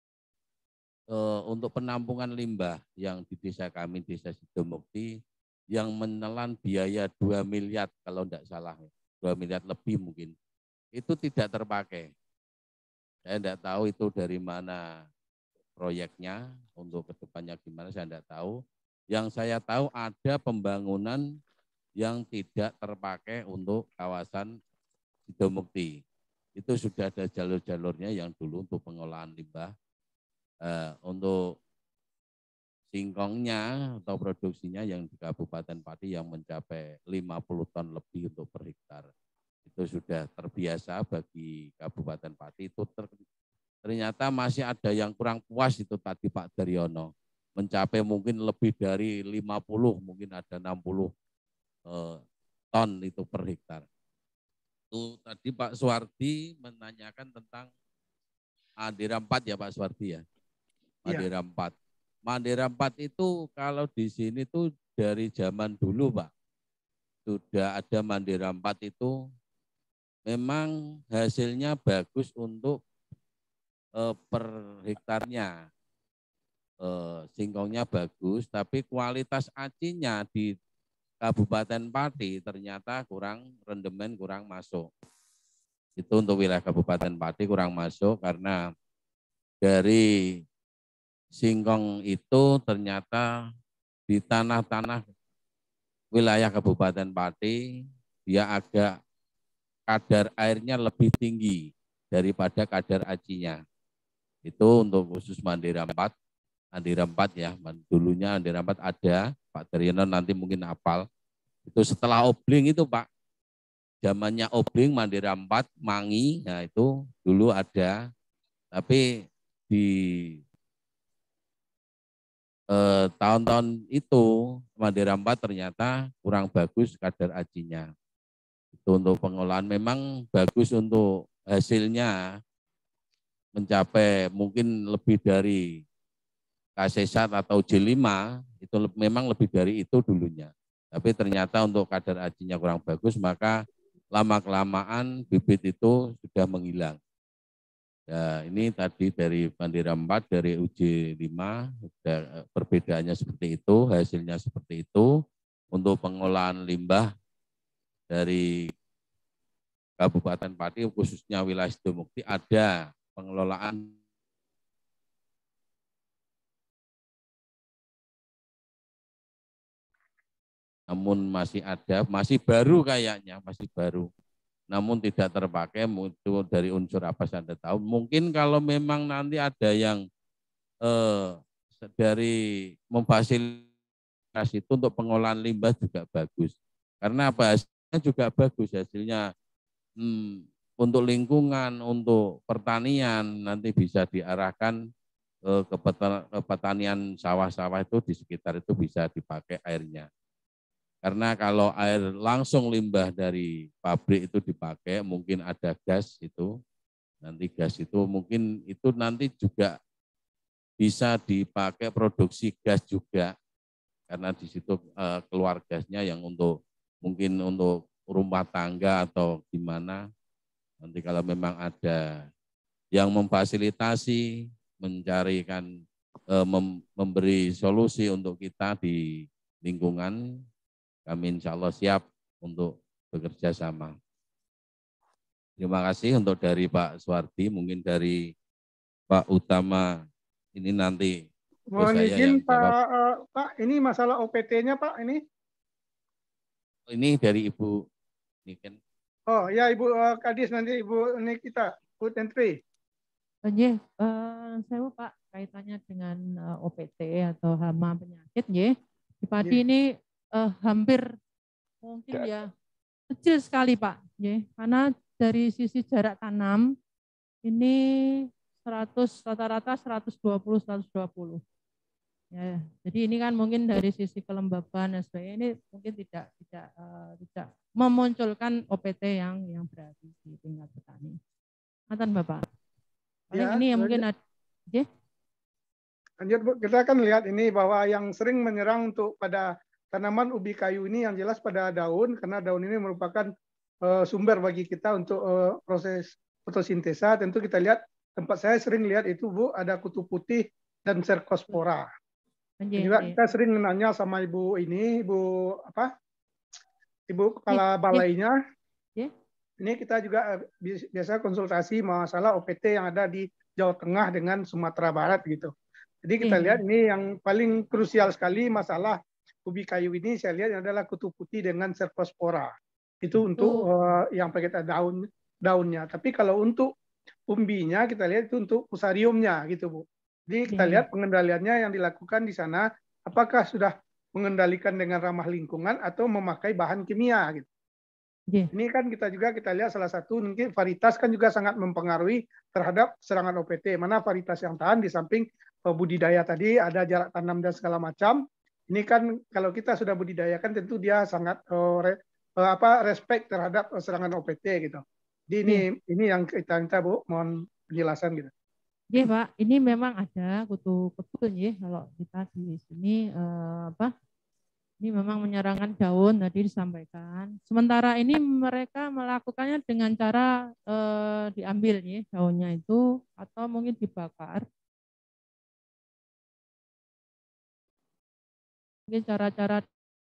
uh, untuk penampungan limbah yang di desa kami, Desa Sidomukti, yang menelan biaya dua miliar kalau tidak salah, dua miliar lebih mungkin, itu tidak terpakai. Saya tidak tahu itu dari mana proyeknya, untuk kedepannya gimana saya tidak tahu. Yang saya tahu ada pembangunan yang tidak terpakai untuk kawasan Sidomukti. Itu sudah ada jalur-jalurnya yang dulu untuk pengolahan limbah. Eh, untuk singkongnya atau produksinya yang di Kabupaten Pati yang mencapai lima puluh ton lebih untuk per hektar. Itu sudah terbiasa bagi Kabupaten Pati. Itu ter, ternyata masih ada yang kurang puas itu tadi Pak Daryono. Mencapai mungkin lebih dari lima puluh, mungkin ada enam puluh eh, ton itu per hektar. Itu tadi Pak Suwardi menanyakan tentang Mandira empat ya Pak Suwardi ya. Mandira empat. Mandira empat itu kalau di sini tuh dari zaman dulu Pak. Sudah ada Mandira empat itu memang hasilnya bagus untuk eh, per hektarnya. Eh, singkongnya bagus, tapi kualitas acinya di Kabupaten Pati ternyata kurang, rendemen kurang masuk. Itu untuk wilayah Kabupaten Pati kurang masuk karena dari singkong itu ternyata di tanah-tanah wilayah Kabupaten Pati dia agak kadar airnya lebih tinggi daripada kadar acinya. Itu untuk khusus Mandira empat. Mandira empat ya, dulunya Mandira empat ada, Pak Daryono nanti mungkin hafal. Itu setelah obling itu Pak, zamannya obling Mandira empat, Mangi, nah itu dulu ada, tapi di eh, tahun-tahun itu Mandira empat ternyata kurang bagus kadar acinya. Itu untuk pengolahan memang bagus untuk hasilnya mencapai mungkin lebih dari K C satu atau J lima, itu memang lebih dari itu dulunya. Tapi ternyata untuk kadar acinya kurang bagus, maka lama-kelamaan bibit itu sudah menghilang. Ya, ini tadi dari Mandira empat, dari U J lima, perbedaannya seperti itu, hasilnya seperti itu. Untuk pengolahan limbah dari Kabupaten Pati, khususnya wilayah Sidomukti, ada pengelolaan namun masih ada, masih baru kayaknya, masih baru. Namun tidak terpakai, itu dari unsur apa saya tidak tahu. Mungkin kalau memang nanti ada yang eh, dari memfasilitasi itu untuk pengolahan limbah juga bagus. Karena apa, hasilnya juga bagus, hasilnya hmm, untuk lingkungan, untuk pertanian, nanti bisa diarahkan eh, ke pertanian sawah-sawah itu di sekitar itu bisa dipakai airnya. Karena kalau air langsung limbah dari pabrik itu dipakai, mungkin ada gas itu, nanti gas itu mungkin itu nanti juga bisa dipakai produksi gas juga, karena di situ eh, keluar gasnya yang untuk mungkin untuk rumah tangga atau gimana. Nanti kalau memang ada yang memfasilitasi, mencarikan, eh, mem, memberi solusi untuk kita di lingkungan, kami insya Allah siap untuk bekerja sama. Terima kasih untuk dari Pak Suwardi, mungkin dari Pak Utama ini nanti. Mohon izin Pak, uh, Pak, ini masalah O P T-nya Pak, ini. Ini dari Ibu Niken. Oh ya Ibu uh, Kadis, nanti Ibu ini kita, Food and Trade. Oke, uh, saya Pak, kaitannya dengan uh, O P T atau hama penyakit, ya. Di Pati yeah. ini Uh, hampir mungkin ya kecil sekali Pak, ya, karena dari sisi jarak tanam ini seratus rata-rata seratus dua puluh seratus dua puluh. Ya, jadi ini kan mungkin dari sisi kelembaban dan sebagainya ini mungkin tidak tidak uh, tidak memunculkan O P T yang yang berarti di tingkat petani. Ngaten Bapak. Paling ya, ini yang mungkin ada. Ya. Lanjut Bu, kita akan lihat ini bahwa yang sering menyerang untuk pada tanaman ubi kayu ini yang jelas pada daun, karena daun ini merupakan uh, sumber bagi kita untuk uh, proses fotosintesa. Tentu kita lihat, tempat saya sering lihat itu Bu, ada kutu putih dan cercospora. Juga kita sering nanya sama ibu ini, ibu apa? Ibu kepala balainya. Ini kita juga biasa konsultasi masalah O P T yang ada di Jawa Tengah dengan Sumatera Barat gitu. Jadi kita lihat ini yang paling krusial sekali masalah ubi kayu ini saya lihat adalah kutu putih dengan Cercospora. Itu untuk uh, yang pakai daun daunnya. Tapi kalau untuk umbinya kita lihat itu untuk fusariumnya gitu Bu. Jadi kita lihat pengendaliannya yang dilakukan di sana apakah sudah mengendalikan dengan ramah lingkungan atau memakai bahan kimia gitu. Yeah. Ini kan kita juga kita lihat salah satu mungkin varietas kan juga sangat mempengaruhi terhadap serangan O P T. Mana varietas yang tahan di samping budidaya tadi ada jarak tanam dan segala macam. Ini kan kalau kita sudah budidayakan tentu dia sangat uh, re, uh, apa respect terhadap uh, serangan O P T gitu. Jadi ini yeah. ini yang kita minta Bu, mohon penjelasan gitu. Iya Pak, ini memang ada kutu-kutu ya kalau kita di sini eh, apa? Ini memang menyerangkan daun tadi disampaikan. Sementara ini mereka melakukannya dengan cara eh, diambil ya daunnya itu atau mungkin dibakar. Mungkin cara-cara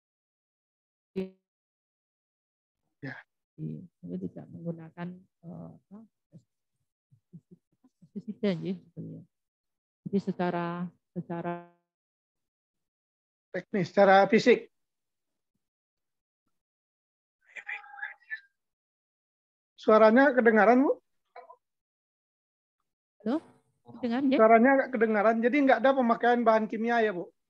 ya. Jadi tidak menggunakan eh, apa? pestisida ya, jadi secara secara teknis, secara fisik. Suaranya kedengaran Bu? Loh, kedengaran ya? Suaranya agak kedengaran, jadi nggak ada pemakaian bahan kimia ya Bu?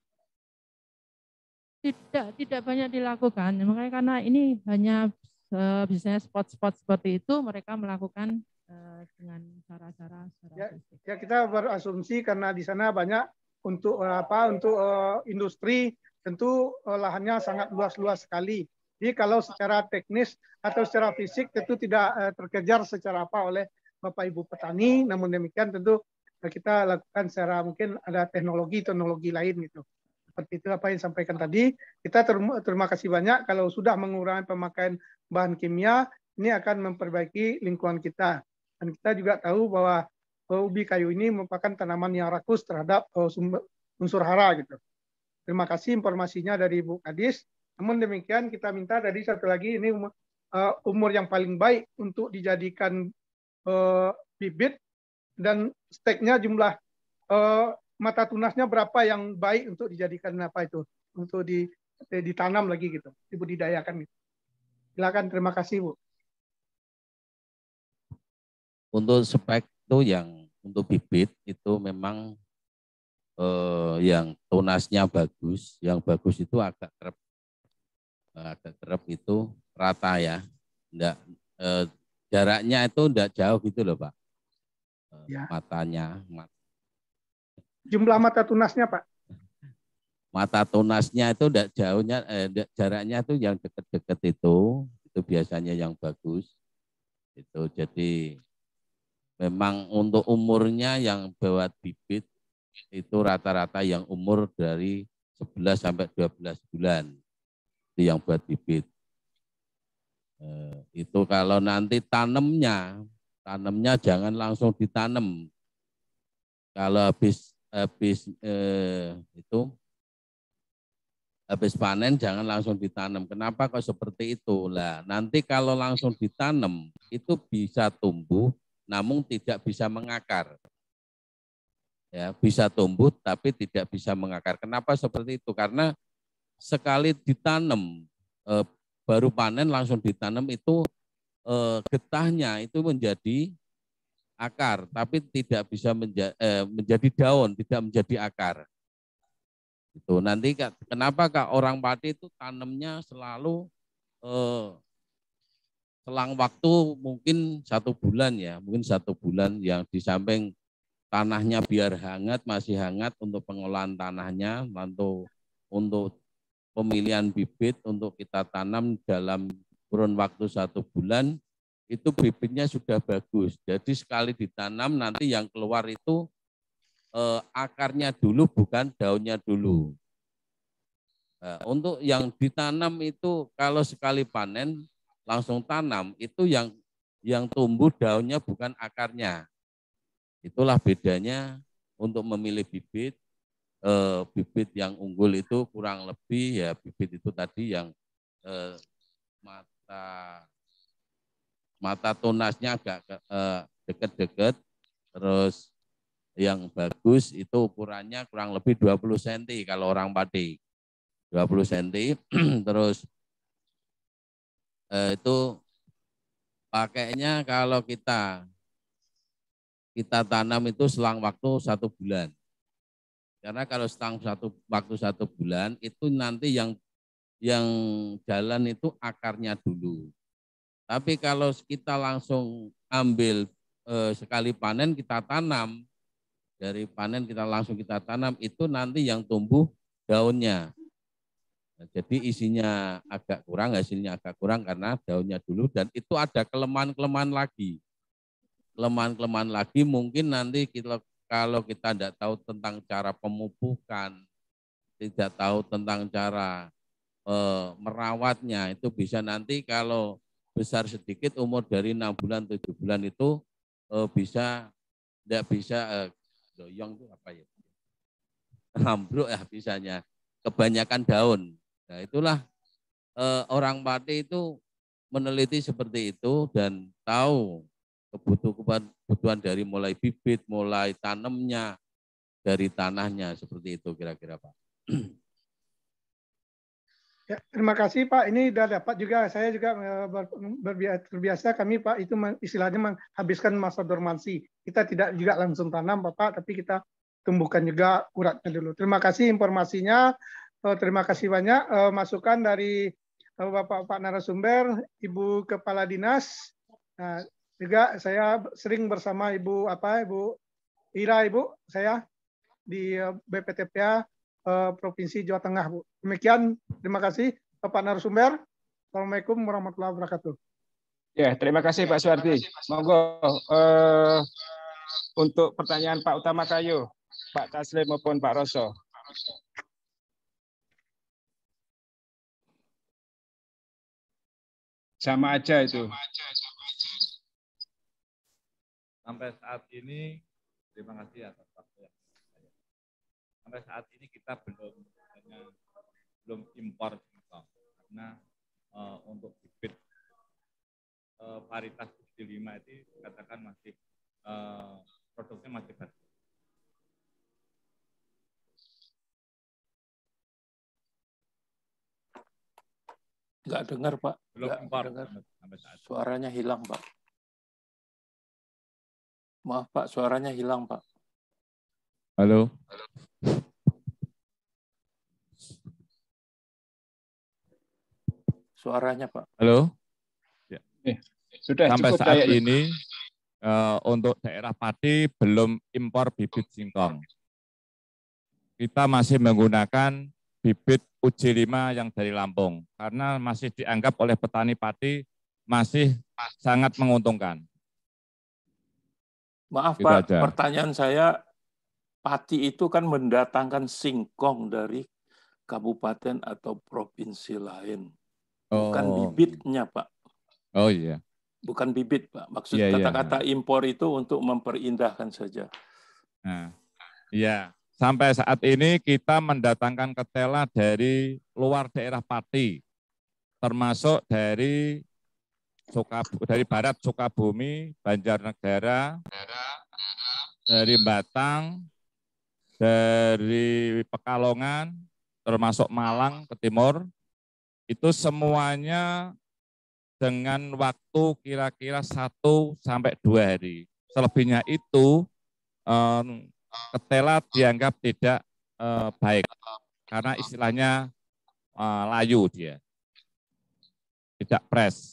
Tidak, tidak banyak dilakukan. Makanya karena ini hanya uh, biasanya spot-spot seperti itu mereka melakukan dengan cara-cara ya, ya kita berasumsi karena di sana banyak untuk apa untuk uh, industri tentu uh, lahannya sangat luas-luas sekali. Jadi kalau secara teknis atau secara fisik tentu tidak uh, terkejar secara apa oleh Bapak Ibu petani, namun demikian tentu uh, kita lakukan secara mungkin ada teknologi-teknologi lain gitu. Seperti itu apa yang disampaikan tadi. Kita terima, terima kasih banyak kalau sudah mengurangi pemakaian bahan kimia, ini akan memperbaiki lingkungan kita. Dan kita juga tahu bahwa ubi kayu ini merupakan tanaman yang rakus terhadap unsur hara gitu. Terima kasih informasinya dari Bu Kadis. Namun demikian kita minta tadi satu lagi ini umur yang paling baik untuk dijadikan uh, bibit dan steknya jumlah uh, mata tunasnya berapa yang baik untuk dijadikan apa itu untuk di, ditanam lagi gitu, dibudidayakan gitu. Silakan, terima kasih Bu. Untuk spek itu yang untuk bibit itu memang eh, yang tunasnya bagus, yang bagus itu agak kerep, agak kerep itu rata ya, enggak eh, jaraknya itu enggak jauh gitu loh Pak, ya. Matanya. Mat... Jumlah mata tunasnya Pak? Mata tunasnya itu enggak jauhnya, eh, enggak, jaraknya itu yang dekat-dekat itu, itu biasanya yang bagus, itu jadi memang untuk umurnya yang buat bibit itu rata-rata yang umur dari sebelas sampai dua belas bulan. Itu yang buat bibit. Eh, itu kalau nanti tanamnya, tanamnya jangan langsung ditanam. Kalau habis habis eh, itu habis panen jangan langsung ditanam. Kenapa kok seperti itu? Lah, nanti kalau langsung ditanam itu bisa tumbuh namun tidak bisa mengakar. Ya, bisa tumbuh tapi tidak bisa mengakar. Kenapa seperti itu? Karena sekali ditanam eh, baru panen langsung ditanam itu eh, getahnya itu menjadi akar, tapi tidak bisa menja, eh, menjadi daun, tidak menjadi akar. Itu nanti kenapa Kak orang pati itu tanamnya selalu eh, selang waktu mungkin satu bulan ya, mungkin satu bulan yang di samping tanahnya biar hangat, masih hangat untuk pengolahan tanahnya, untuk untuk pemilihan bibit untuk kita tanam dalam kurun waktu satu bulan, itu bibitnya sudah bagus. Jadi sekali ditanam nanti yang keluar itu eh, akarnya dulu bukan daunnya dulu. Nah, untuk yang ditanam itu kalau sekali panen, langsung tanam itu yang yang tumbuh daunnya bukan akarnya. Itulah bedanya untuk memilih bibit. eh, bibit yang unggul itu kurang lebih ya bibit itu tadi yang eh, mata mata tunasnya agak eh, deket-deket, terus yang bagus itu ukurannya kurang lebih dua puluh sentimeter kalau orang padi, dua puluh sentimeter. Terus eh, itu pakainya kalau kita kita tanam itu selang waktu satu bulan. Karena kalau selang satu waktu satu bulan itu nanti yang yang jalan itu akarnya dulu. Tapi kalau kita langsung ambil eh, sekali panen kita tanam, dari panen kita langsung kita tanam, itu nanti yang tumbuh daunnya. Nah, jadi isinya agak kurang, hasilnya agak kurang karena daunnya dulu, dan itu ada kelemahan-kelemahan lagi. Kelemahan-kelemahan lagi mungkin nanti kita, kalau kita tidak tahu tentang cara pemupukan, tidak tahu tentang cara eh, merawatnya, itu bisa nanti kalau besar sedikit umur dari enam bulan, tujuh bulan itu eh, bisa tidak bisa eh, doyong itu apa ya? Ambruk ya bisanya, kebanyakan daun. Nah itulah eh, orang pati itu meneliti seperti itu dan tahu kebutuhan kebutuhan dari mulai bibit, mulai tanamnya, dari tanahnya, seperti itu kira-kira Pak. Ya, terima kasih Pak. Ini sudah dapat juga, saya juga berbiasa kami Pak itu istilahnya menghabiskan masa dormansi. Kita tidak juga langsung tanam Bapak, tapi kita tumbuhkan juga uratnya dulu. Terima kasih informasinya. Terima kasih banyak masukan dari Bapak-Bapak narasumber, Ibu Kepala Dinas. Nah, juga saya sering bersama Ibu apa Ibu Ira Ibu saya di B P T P H Provinsi Jawa Tengah, Bu. Demikian, terima kasih Bapak narasumber. Assalamualaikum warahmatullahi wabarakatuh. Ya, terima kasih Pak Suwardi. Monggo eh, untuk pertanyaan Pak Utama Kayu, Pak Taslim maupun Pak Roso. Sama aja itu. Sampai saat ini, terima kasih atas waktu yang sampai saat ini kita belum hanya belum impor singkong karena uh, untuk bibit uh, varietas tujuh lima itu katakan masih uh, produknya masih bagus. Nggak dengar Pak. Belum Nggak impor dengar. Sampai saat ini. Suaranya hilang Pak. Maaf Pak, suaranya hilang Pak. Halo. Suaranya Pak. Halo. Ya. Eh, sudah sampai cukup saat kayaknya. ini uh, untuk daerah padi belum impor bibit singkong. Kita masih menggunakan bibit U J lima yang dari Lampung karena masih dianggap oleh petani padi masih sangat menguntungkan. Maaf Gitu Pak, aja. pertanyaan saya, pati itu kan mendatangkan singkong dari kabupaten atau provinsi lain. Bukan Oh. bibitnya Pak. Oh iya. Bukan bibit Pak. Maksud Iya, kata-kata iya. impor itu untuk memperindah saja. Nah, iya. Sampai saat ini kita mendatangkan ketela dari luar daerah Pati, termasuk dari Sukabumi, dari barat Sukabumi, Banjarnegara, dari Batang, dari Pekalongan, termasuk Malang ke timur, itu semuanya dengan waktu kira-kira satu sampai dua hari. Selebihnya itu um, ketela dianggap tidak uh, baik karena istilahnya uh, layu dia, tidak fresh.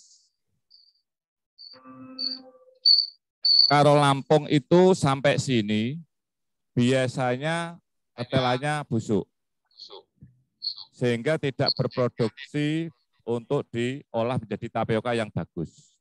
Kalau Lampung itu sampai sini biasanya ketelanya busuk, sehingga tidak berproduksi untuk diolah menjadi tapioka yang bagus.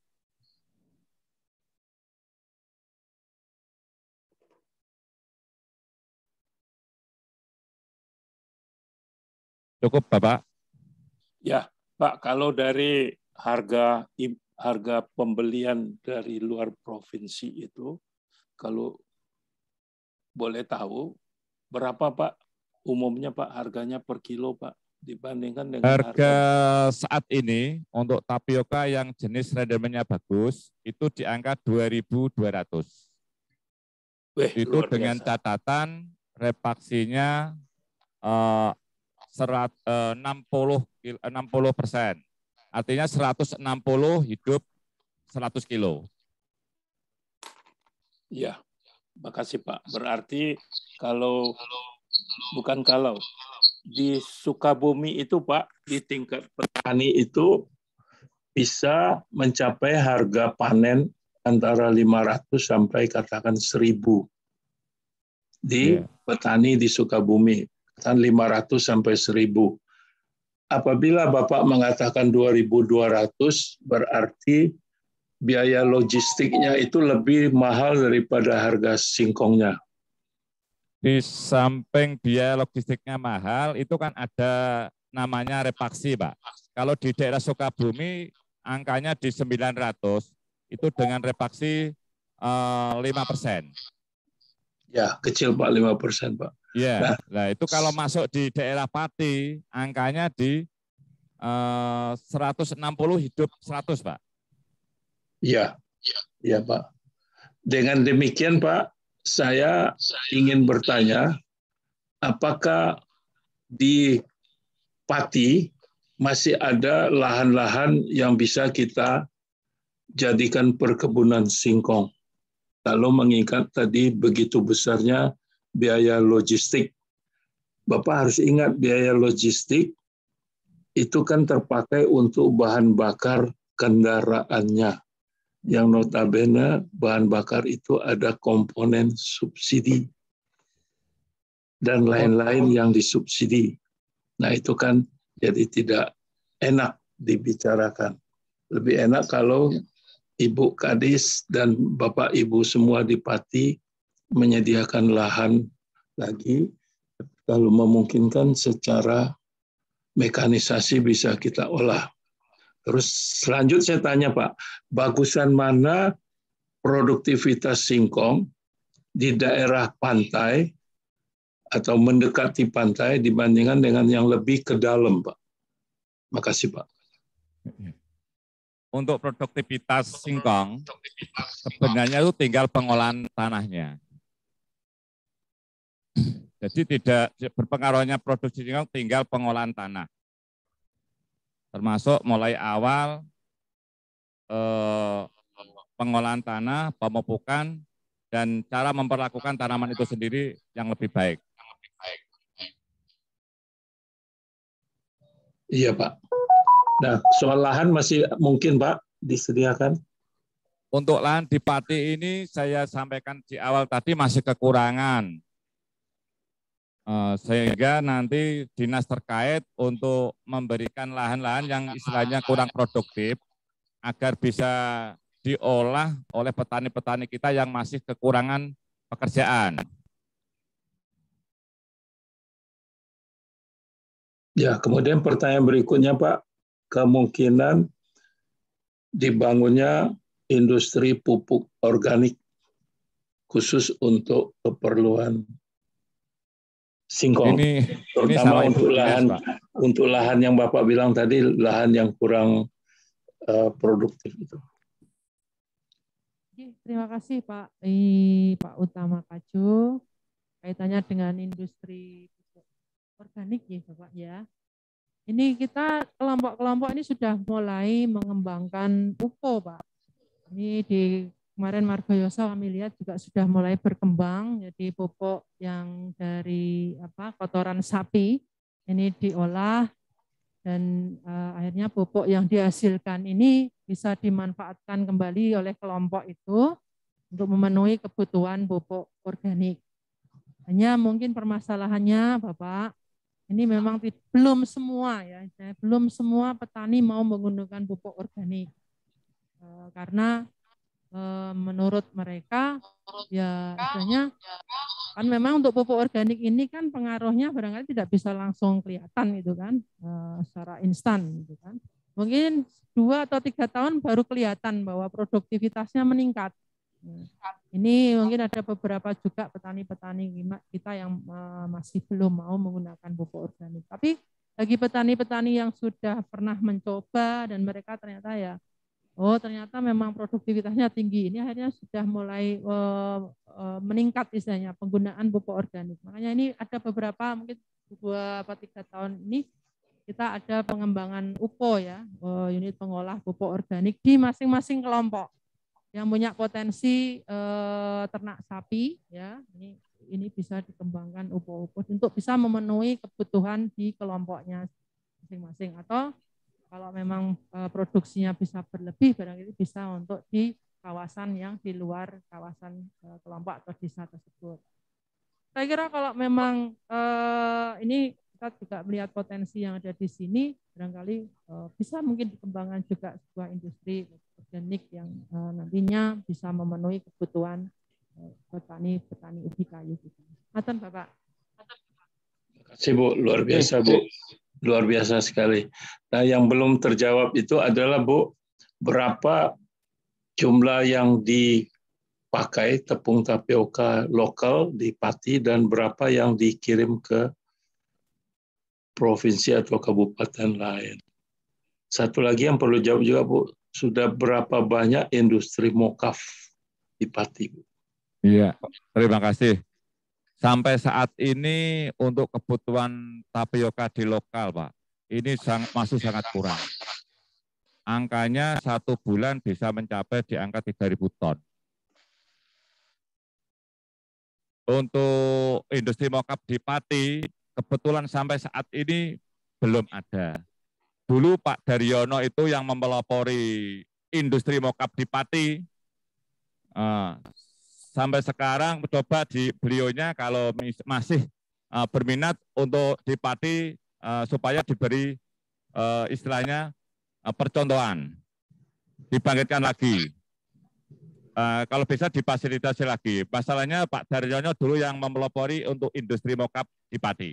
Cukup, Bapak? Ya, Pak, kalau dari harga harga pembelian dari luar provinsi itu, kalau boleh tahu berapa Pak umumnya Pak harganya per kilo Pak dibandingkan dengan Harga harga saat ini untuk tapioka yang jenis rendemennya bagus itu di angka dua ribu dua ratus. Weh, Itu luar dengan biasa. catatan repaksinya eh, serat, eh, enam puluh persen. Artinya seratus enam puluh hidup seratus kilo. Iya, makasih Pak. Berarti kalau, bukan kalau, di Sukabumi itu Pak, di tingkat petani itu bisa mencapai harga panen antara lima ratus sampai katakan seribu di Yeah. petani di Sukabumi, kan lima ratus sampai seribu. Apabila Bapak mengatakan dua ribu dua ratus, berarti biaya logistiknya itu lebih mahal daripada harga singkongnya. Di samping biaya logistiknya mahal, itu kan ada namanya repaksi, Pak. Kalau di daerah Sukabumi, angkanya di sembilan ratus, itu dengan repaksi eh, lima persen. Ya, kecil Pak, lima persen Pak. Iya, Nah, nah itu kalau masuk di daerah Pati, angkanya di eh, seratus enam puluh hidup seratus, Pak. iya, iya Pak. Dengan demikian Pak, saya ingin bertanya, apakah di Pati masih ada lahan-lahan yang bisa kita jadikan perkebunan singkong? Kalau mengingat tadi begitu besarnya biaya logistik. Bapak harus ingat biaya logistik itu kan terpakai untuk bahan bakar kendaraannya. Yang notabene bahan bakar itu ada komponen subsidi dan lain-lain yang disubsidi. Nah itu kan jadi tidak enak dibicarakan. Lebih enak kalau Ibu Kadis dan Bapak Ibu semua di Pati menyediakan lahan lagi, kalau memungkinkan secara mekanisasi bisa kita olah. Terus selanjutnya saya tanya Pak, bagusan mana produktivitas singkong di daerah pantai atau mendekati pantai dibandingkan dengan yang lebih ke dalam Pak? Makasih Pak. Untuk produktivitas singkong, sebenarnya itu tinggal pengolahan tanahnya. Jadi tidak berpengaruhnya produksi singkong, tinggal pengolahan tanah. Termasuk mulai awal eh, pengolahan tanah, pemupukan, dan cara memperlakukan tanaman itu sendiri yang lebih baik. Iya Pak. Nah, soal lahan masih mungkin Pak disediakan? Untuk lahan di Pati ini saya sampaikan di awal tadi masih kekurangan. Sehingga nanti dinas terkait untuk memberikan lahan-lahan yang istilahnya kurang produktif agar bisa diolah oleh petani-petani kita yang masih kekurangan pekerjaan. Ya, kemudian pertanyaan berikutnya Pak, kemungkinan dibangunnya industri pupuk organik khusus untuk keperluan singkong, ini, terutama ini untuk Dinas, lahan Pak. untuk lahan yang Bapak bilang tadi, lahan yang kurang uh, produktif itu. Terima kasih Pak eh, Pak Utama Kajo. Kaitannya dengan industri pupuk organik ya Bapak ya. Ini kita kelompok-kelompok ini sudah mulai mengembangkan pupuk Pak. Ini di kemarin Margoyoso kami lihat juga sudah mulai berkembang, jadi pupuk yang dari apa kotoran sapi ini diolah dan uh, akhirnya pupuk yang dihasilkan ini bisa dimanfaatkan kembali oleh kelompok itu untuk memenuhi kebutuhan pupuk organik. Hanya mungkin permasalahannya Bapak, ini memang belum semua ya, belum semua petani mau menggunakan pupuk organik uh, karena menurut mereka ya istilahnya kan memang untuk pupuk organik ini kan pengaruhnya barangkali tidak bisa langsung kelihatan gitu kan uh, secara instan gitu kan. Mungkin dua atau tiga tahun baru kelihatan bahwa produktivitasnya meningkat. Ini mungkin ada beberapa juga petani-petani kita yang masih belum mau menggunakan pupuk organik. Tapi bagi petani-petani yang sudah pernah mencoba dan mereka ternyata ya, oh ternyata memang produktivitasnya tinggi. Ini akhirnya sudah mulai uh, uh, meningkat istilahnya penggunaan pupuk organik. Makanya ini ada beberapa mungkin dua atau tiga tahun ini kita ada pengembangan U P O ya, uh, unit pengolah pupuk organik di masing-masing kelompok yang punya potensi uh, ternak sapi ya. Ini ini bisa dikembangkan U P O-U P O untuk bisa memenuhi kebutuhan di kelompoknya masing-masing, atau kalau memang uh, produksinya bisa berlebih barangkali bisa untuk di kawasan yang di luar kawasan uh, kelompok atau desa tersebut. Saya kira kalau memang uh, ini kita juga melihat potensi yang ada di sini, barangkali uh, bisa mungkin dikembangkan juga sebuah industri organik yang uh, nantinya bisa memenuhi kebutuhan petani-petani ubi kayu. Maten Bapak. Terima kasih Bu, luar biasa Bu, luar biasa sekali. Nah yang belum terjawab itu adalah Bu, berapa jumlah yang dipakai tepung tapioka lokal di Pati dan berapa yang dikirim ke provinsi atau kabupaten lain. Satu lagi yang perlu jawab juga Bu, sudah berapa banyak industri mokaf di Pati Bu? Iya, terima kasih. Sampai saat ini untuk kebutuhan tapioka di lokal, Pak, ini sang, masih sangat kurang. Angkanya satu bulan bisa mencapai di angka tiga ribu ton. Untuk industri mokaf di Pati, kebetulan sampai saat ini belum ada. Dulu Pak Daryono itu yang mempelopori industri mokaf di Pati. Uh, Sampai sekarang coba di beliaunya kalau masih uh, berminat untuk di Pati uh, supaya diberi uh, istilahnya uh, percontohan, dibangkitkan lagi. Uh, kalau bisa difasilitasi lagi. Masalahnya Pak Daryono dulu yang mempelopori untuk industri mokaf di Pati.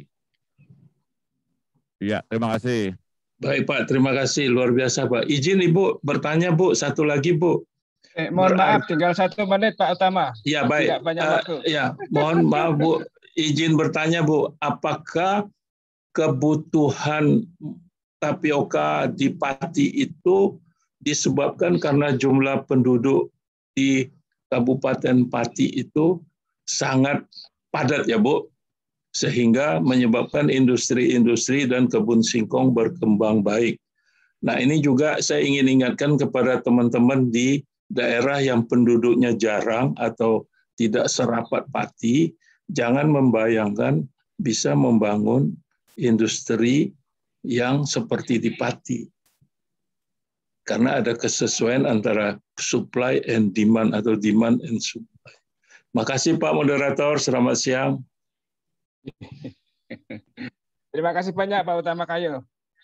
Iya, terima kasih. Baik Pak, terima kasih. Luar biasa Pak. Izin Ibu bertanya Bu, satu lagi Bu. Eh, mohon Berarti, maaf, tinggal satu menit Pak Utama. Ya baik. Tidak banyak uh, waktu. Ya, mohon maaf Bu, izin bertanya Bu, apakah kebutuhan tapioka di Pati itu disebabkan karena jumlah penduduk di Kabupaten Pati itu sangat padat ya Bu, sehingga menyebabkan industri-industri dan kebun singkong berkembang baik. Nah ini juga saya ingin ingatkan kepada teman-teman di daerah yang penduduknya jarang atau tidak serapat Pati, jangan membayangkan bisa membangun industri yang seperti di Pati. Karena ada kesesuaian antara supply and demand atau demand and supply. Makasih Pak Moderator, selamat siang. Terima kasih banyak Pak Utama Kayu.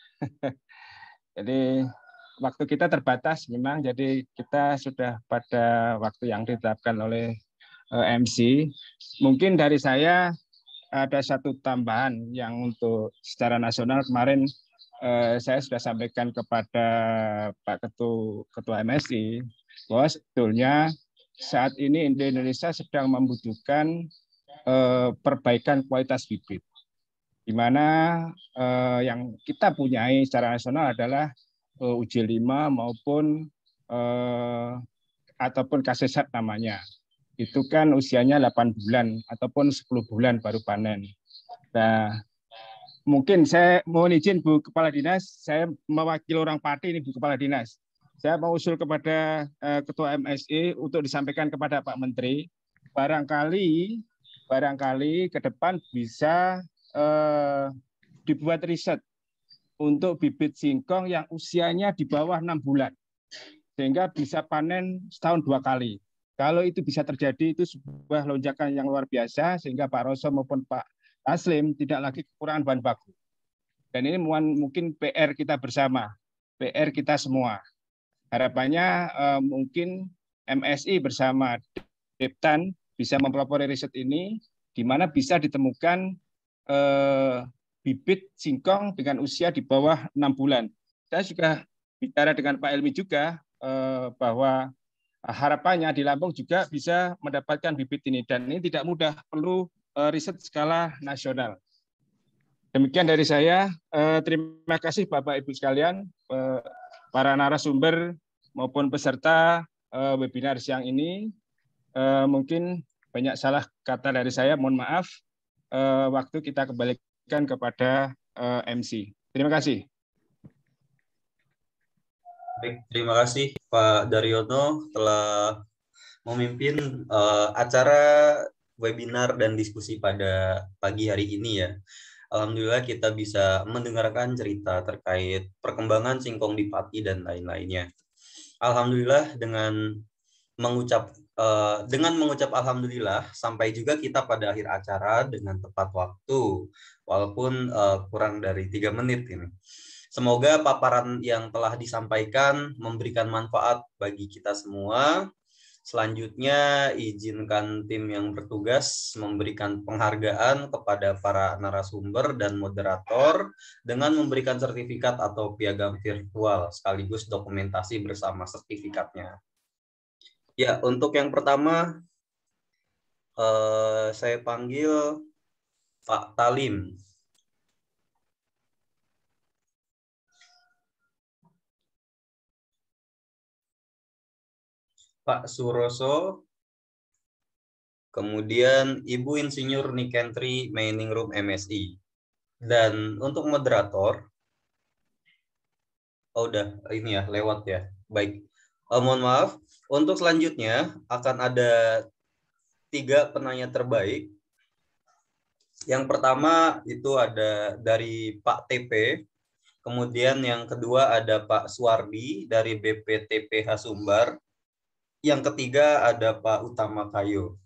Jadi waktu kita terbatas memang, jadi kita sudah pada waktu yang ditetapkan oleh M C. Mungkin dari saya ada satu tambahan yang untuk secara nasional kemarin eh, saya sudah sampaikan kepada Pak Ketua, Ketua M S I bahwa sebetulnya saat ini Indonesia sedang membutuhkan eh, perbaikan kualitas bibit, di mana eh, yang kita punyai secara nasional adalah U J lima maupun eh, ataupun Kasesat namanya. Itu kan usianya delapan bulan ataupun sepuluh bulan baru panen. Nah, mungkin saya mohon izin Bu Kepala Dinas, saya mewakili orang Pati ini Bu Kepala Dinas. Saya mau usul kepada eh, Ketua M S I untuk disampaikan kepada Pak Menteri, barangkali barangkali ke depan bisa eh, dibuat riset untuk bibit singkong yang usianya di bawah enam bulan, sehingga bisa panen setahun dua kali. Kalau itu bisa terjadi, itu sebuah lonjakan yang luar biasa, sehingga Pak Roso maupun Pak Taslim tidak lagi kekurangan bahan baku. Dan ini mungkin P R kita bersama, P R kita semua. Harapannya eh, mungkin M S I bersama Deptan bisa mempelopori riset ini, di mana bisa ditemukan eh, bibit singkong dengan usia di bawah enam bulan. Saya juga bicara dengan Pak Elmi juga eh, bahwa harapannya di Lampung juga bisa mendapatkan bibit ini, dan ini tidak mudah, perlu riset skala nasional. Demikian dari saya. Terima kasih Bapak Ibu sekalian, para narasumber maupun peserta webinar siang ini. Mungkin banyak salah kata dari saya, mohon maaf. Waktu kita kembalikan kepada M C. Terima kasih. Baik, terima kasih Pak Daryono telah memimpin uh, acara webinar dan diskusi pada pagi hari ini ya. Alhamdulillah kita bisa mendengarkan cerita terkait perkembangan singkong di Pati dan lain-lainnya. Alhamdulillah dengan mengucap uh, dengan mengucap alhamdulillah sampai juga kita pada akhir acara dengan tepat waktu, walaupun uh, kurang dari tiga menit ini. Semoga paparan yang telah disampaikan memberikan manfaat bagi kita semua. Selanjutnya, izinkan tim yang bertugas memberikan penghargaan kepada para narasumber dan moderator dengan memberikan sertifikat atau piagam virtual sekaligus dokumentasi bersama sertifikatnya. Ya, untuk yang pertama, eh, saya panggil Pak Talim. Pak Suroso, kemudian Ibu Insinyur Nikentri Mainingrum M S I. Dan untuk moderator, oh udah ini ya, lewat ya. Baik, oh, mohon maaf. Untuk selanjutnya akan ada tiga penanya terbaik. Yang pertama itu ada dari Pak T P, kemudian yang kedua ada Pak Suwardi dari B P T P H Sumbar. Yang ketiga ada Pak Utama Kayo.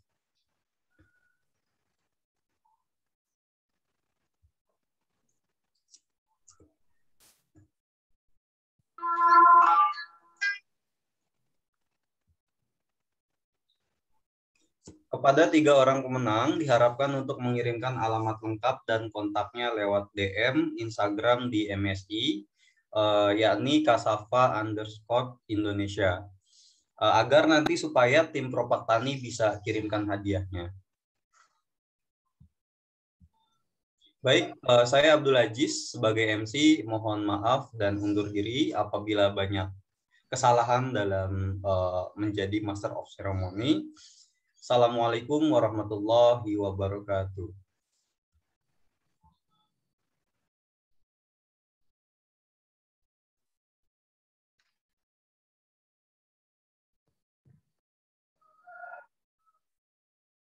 Kepada tiga orang pemenang diharapkan untuk mengirimkan alamat lengkap dan kontaknya lewat D M Instagram di M S I, uh, yakni Kasafa underscore Indonesia. Agar nanti supaya tim Propak Tani bisa kirimkan hadiahnya. Baik, saya Abdul Aziz sebagai M C mohon maaf dan undur diri apabila banyak kesalahan dalam uh, menjadi Master of Ceremony. Assalamualaikum warahmatullahi wabarakatuh.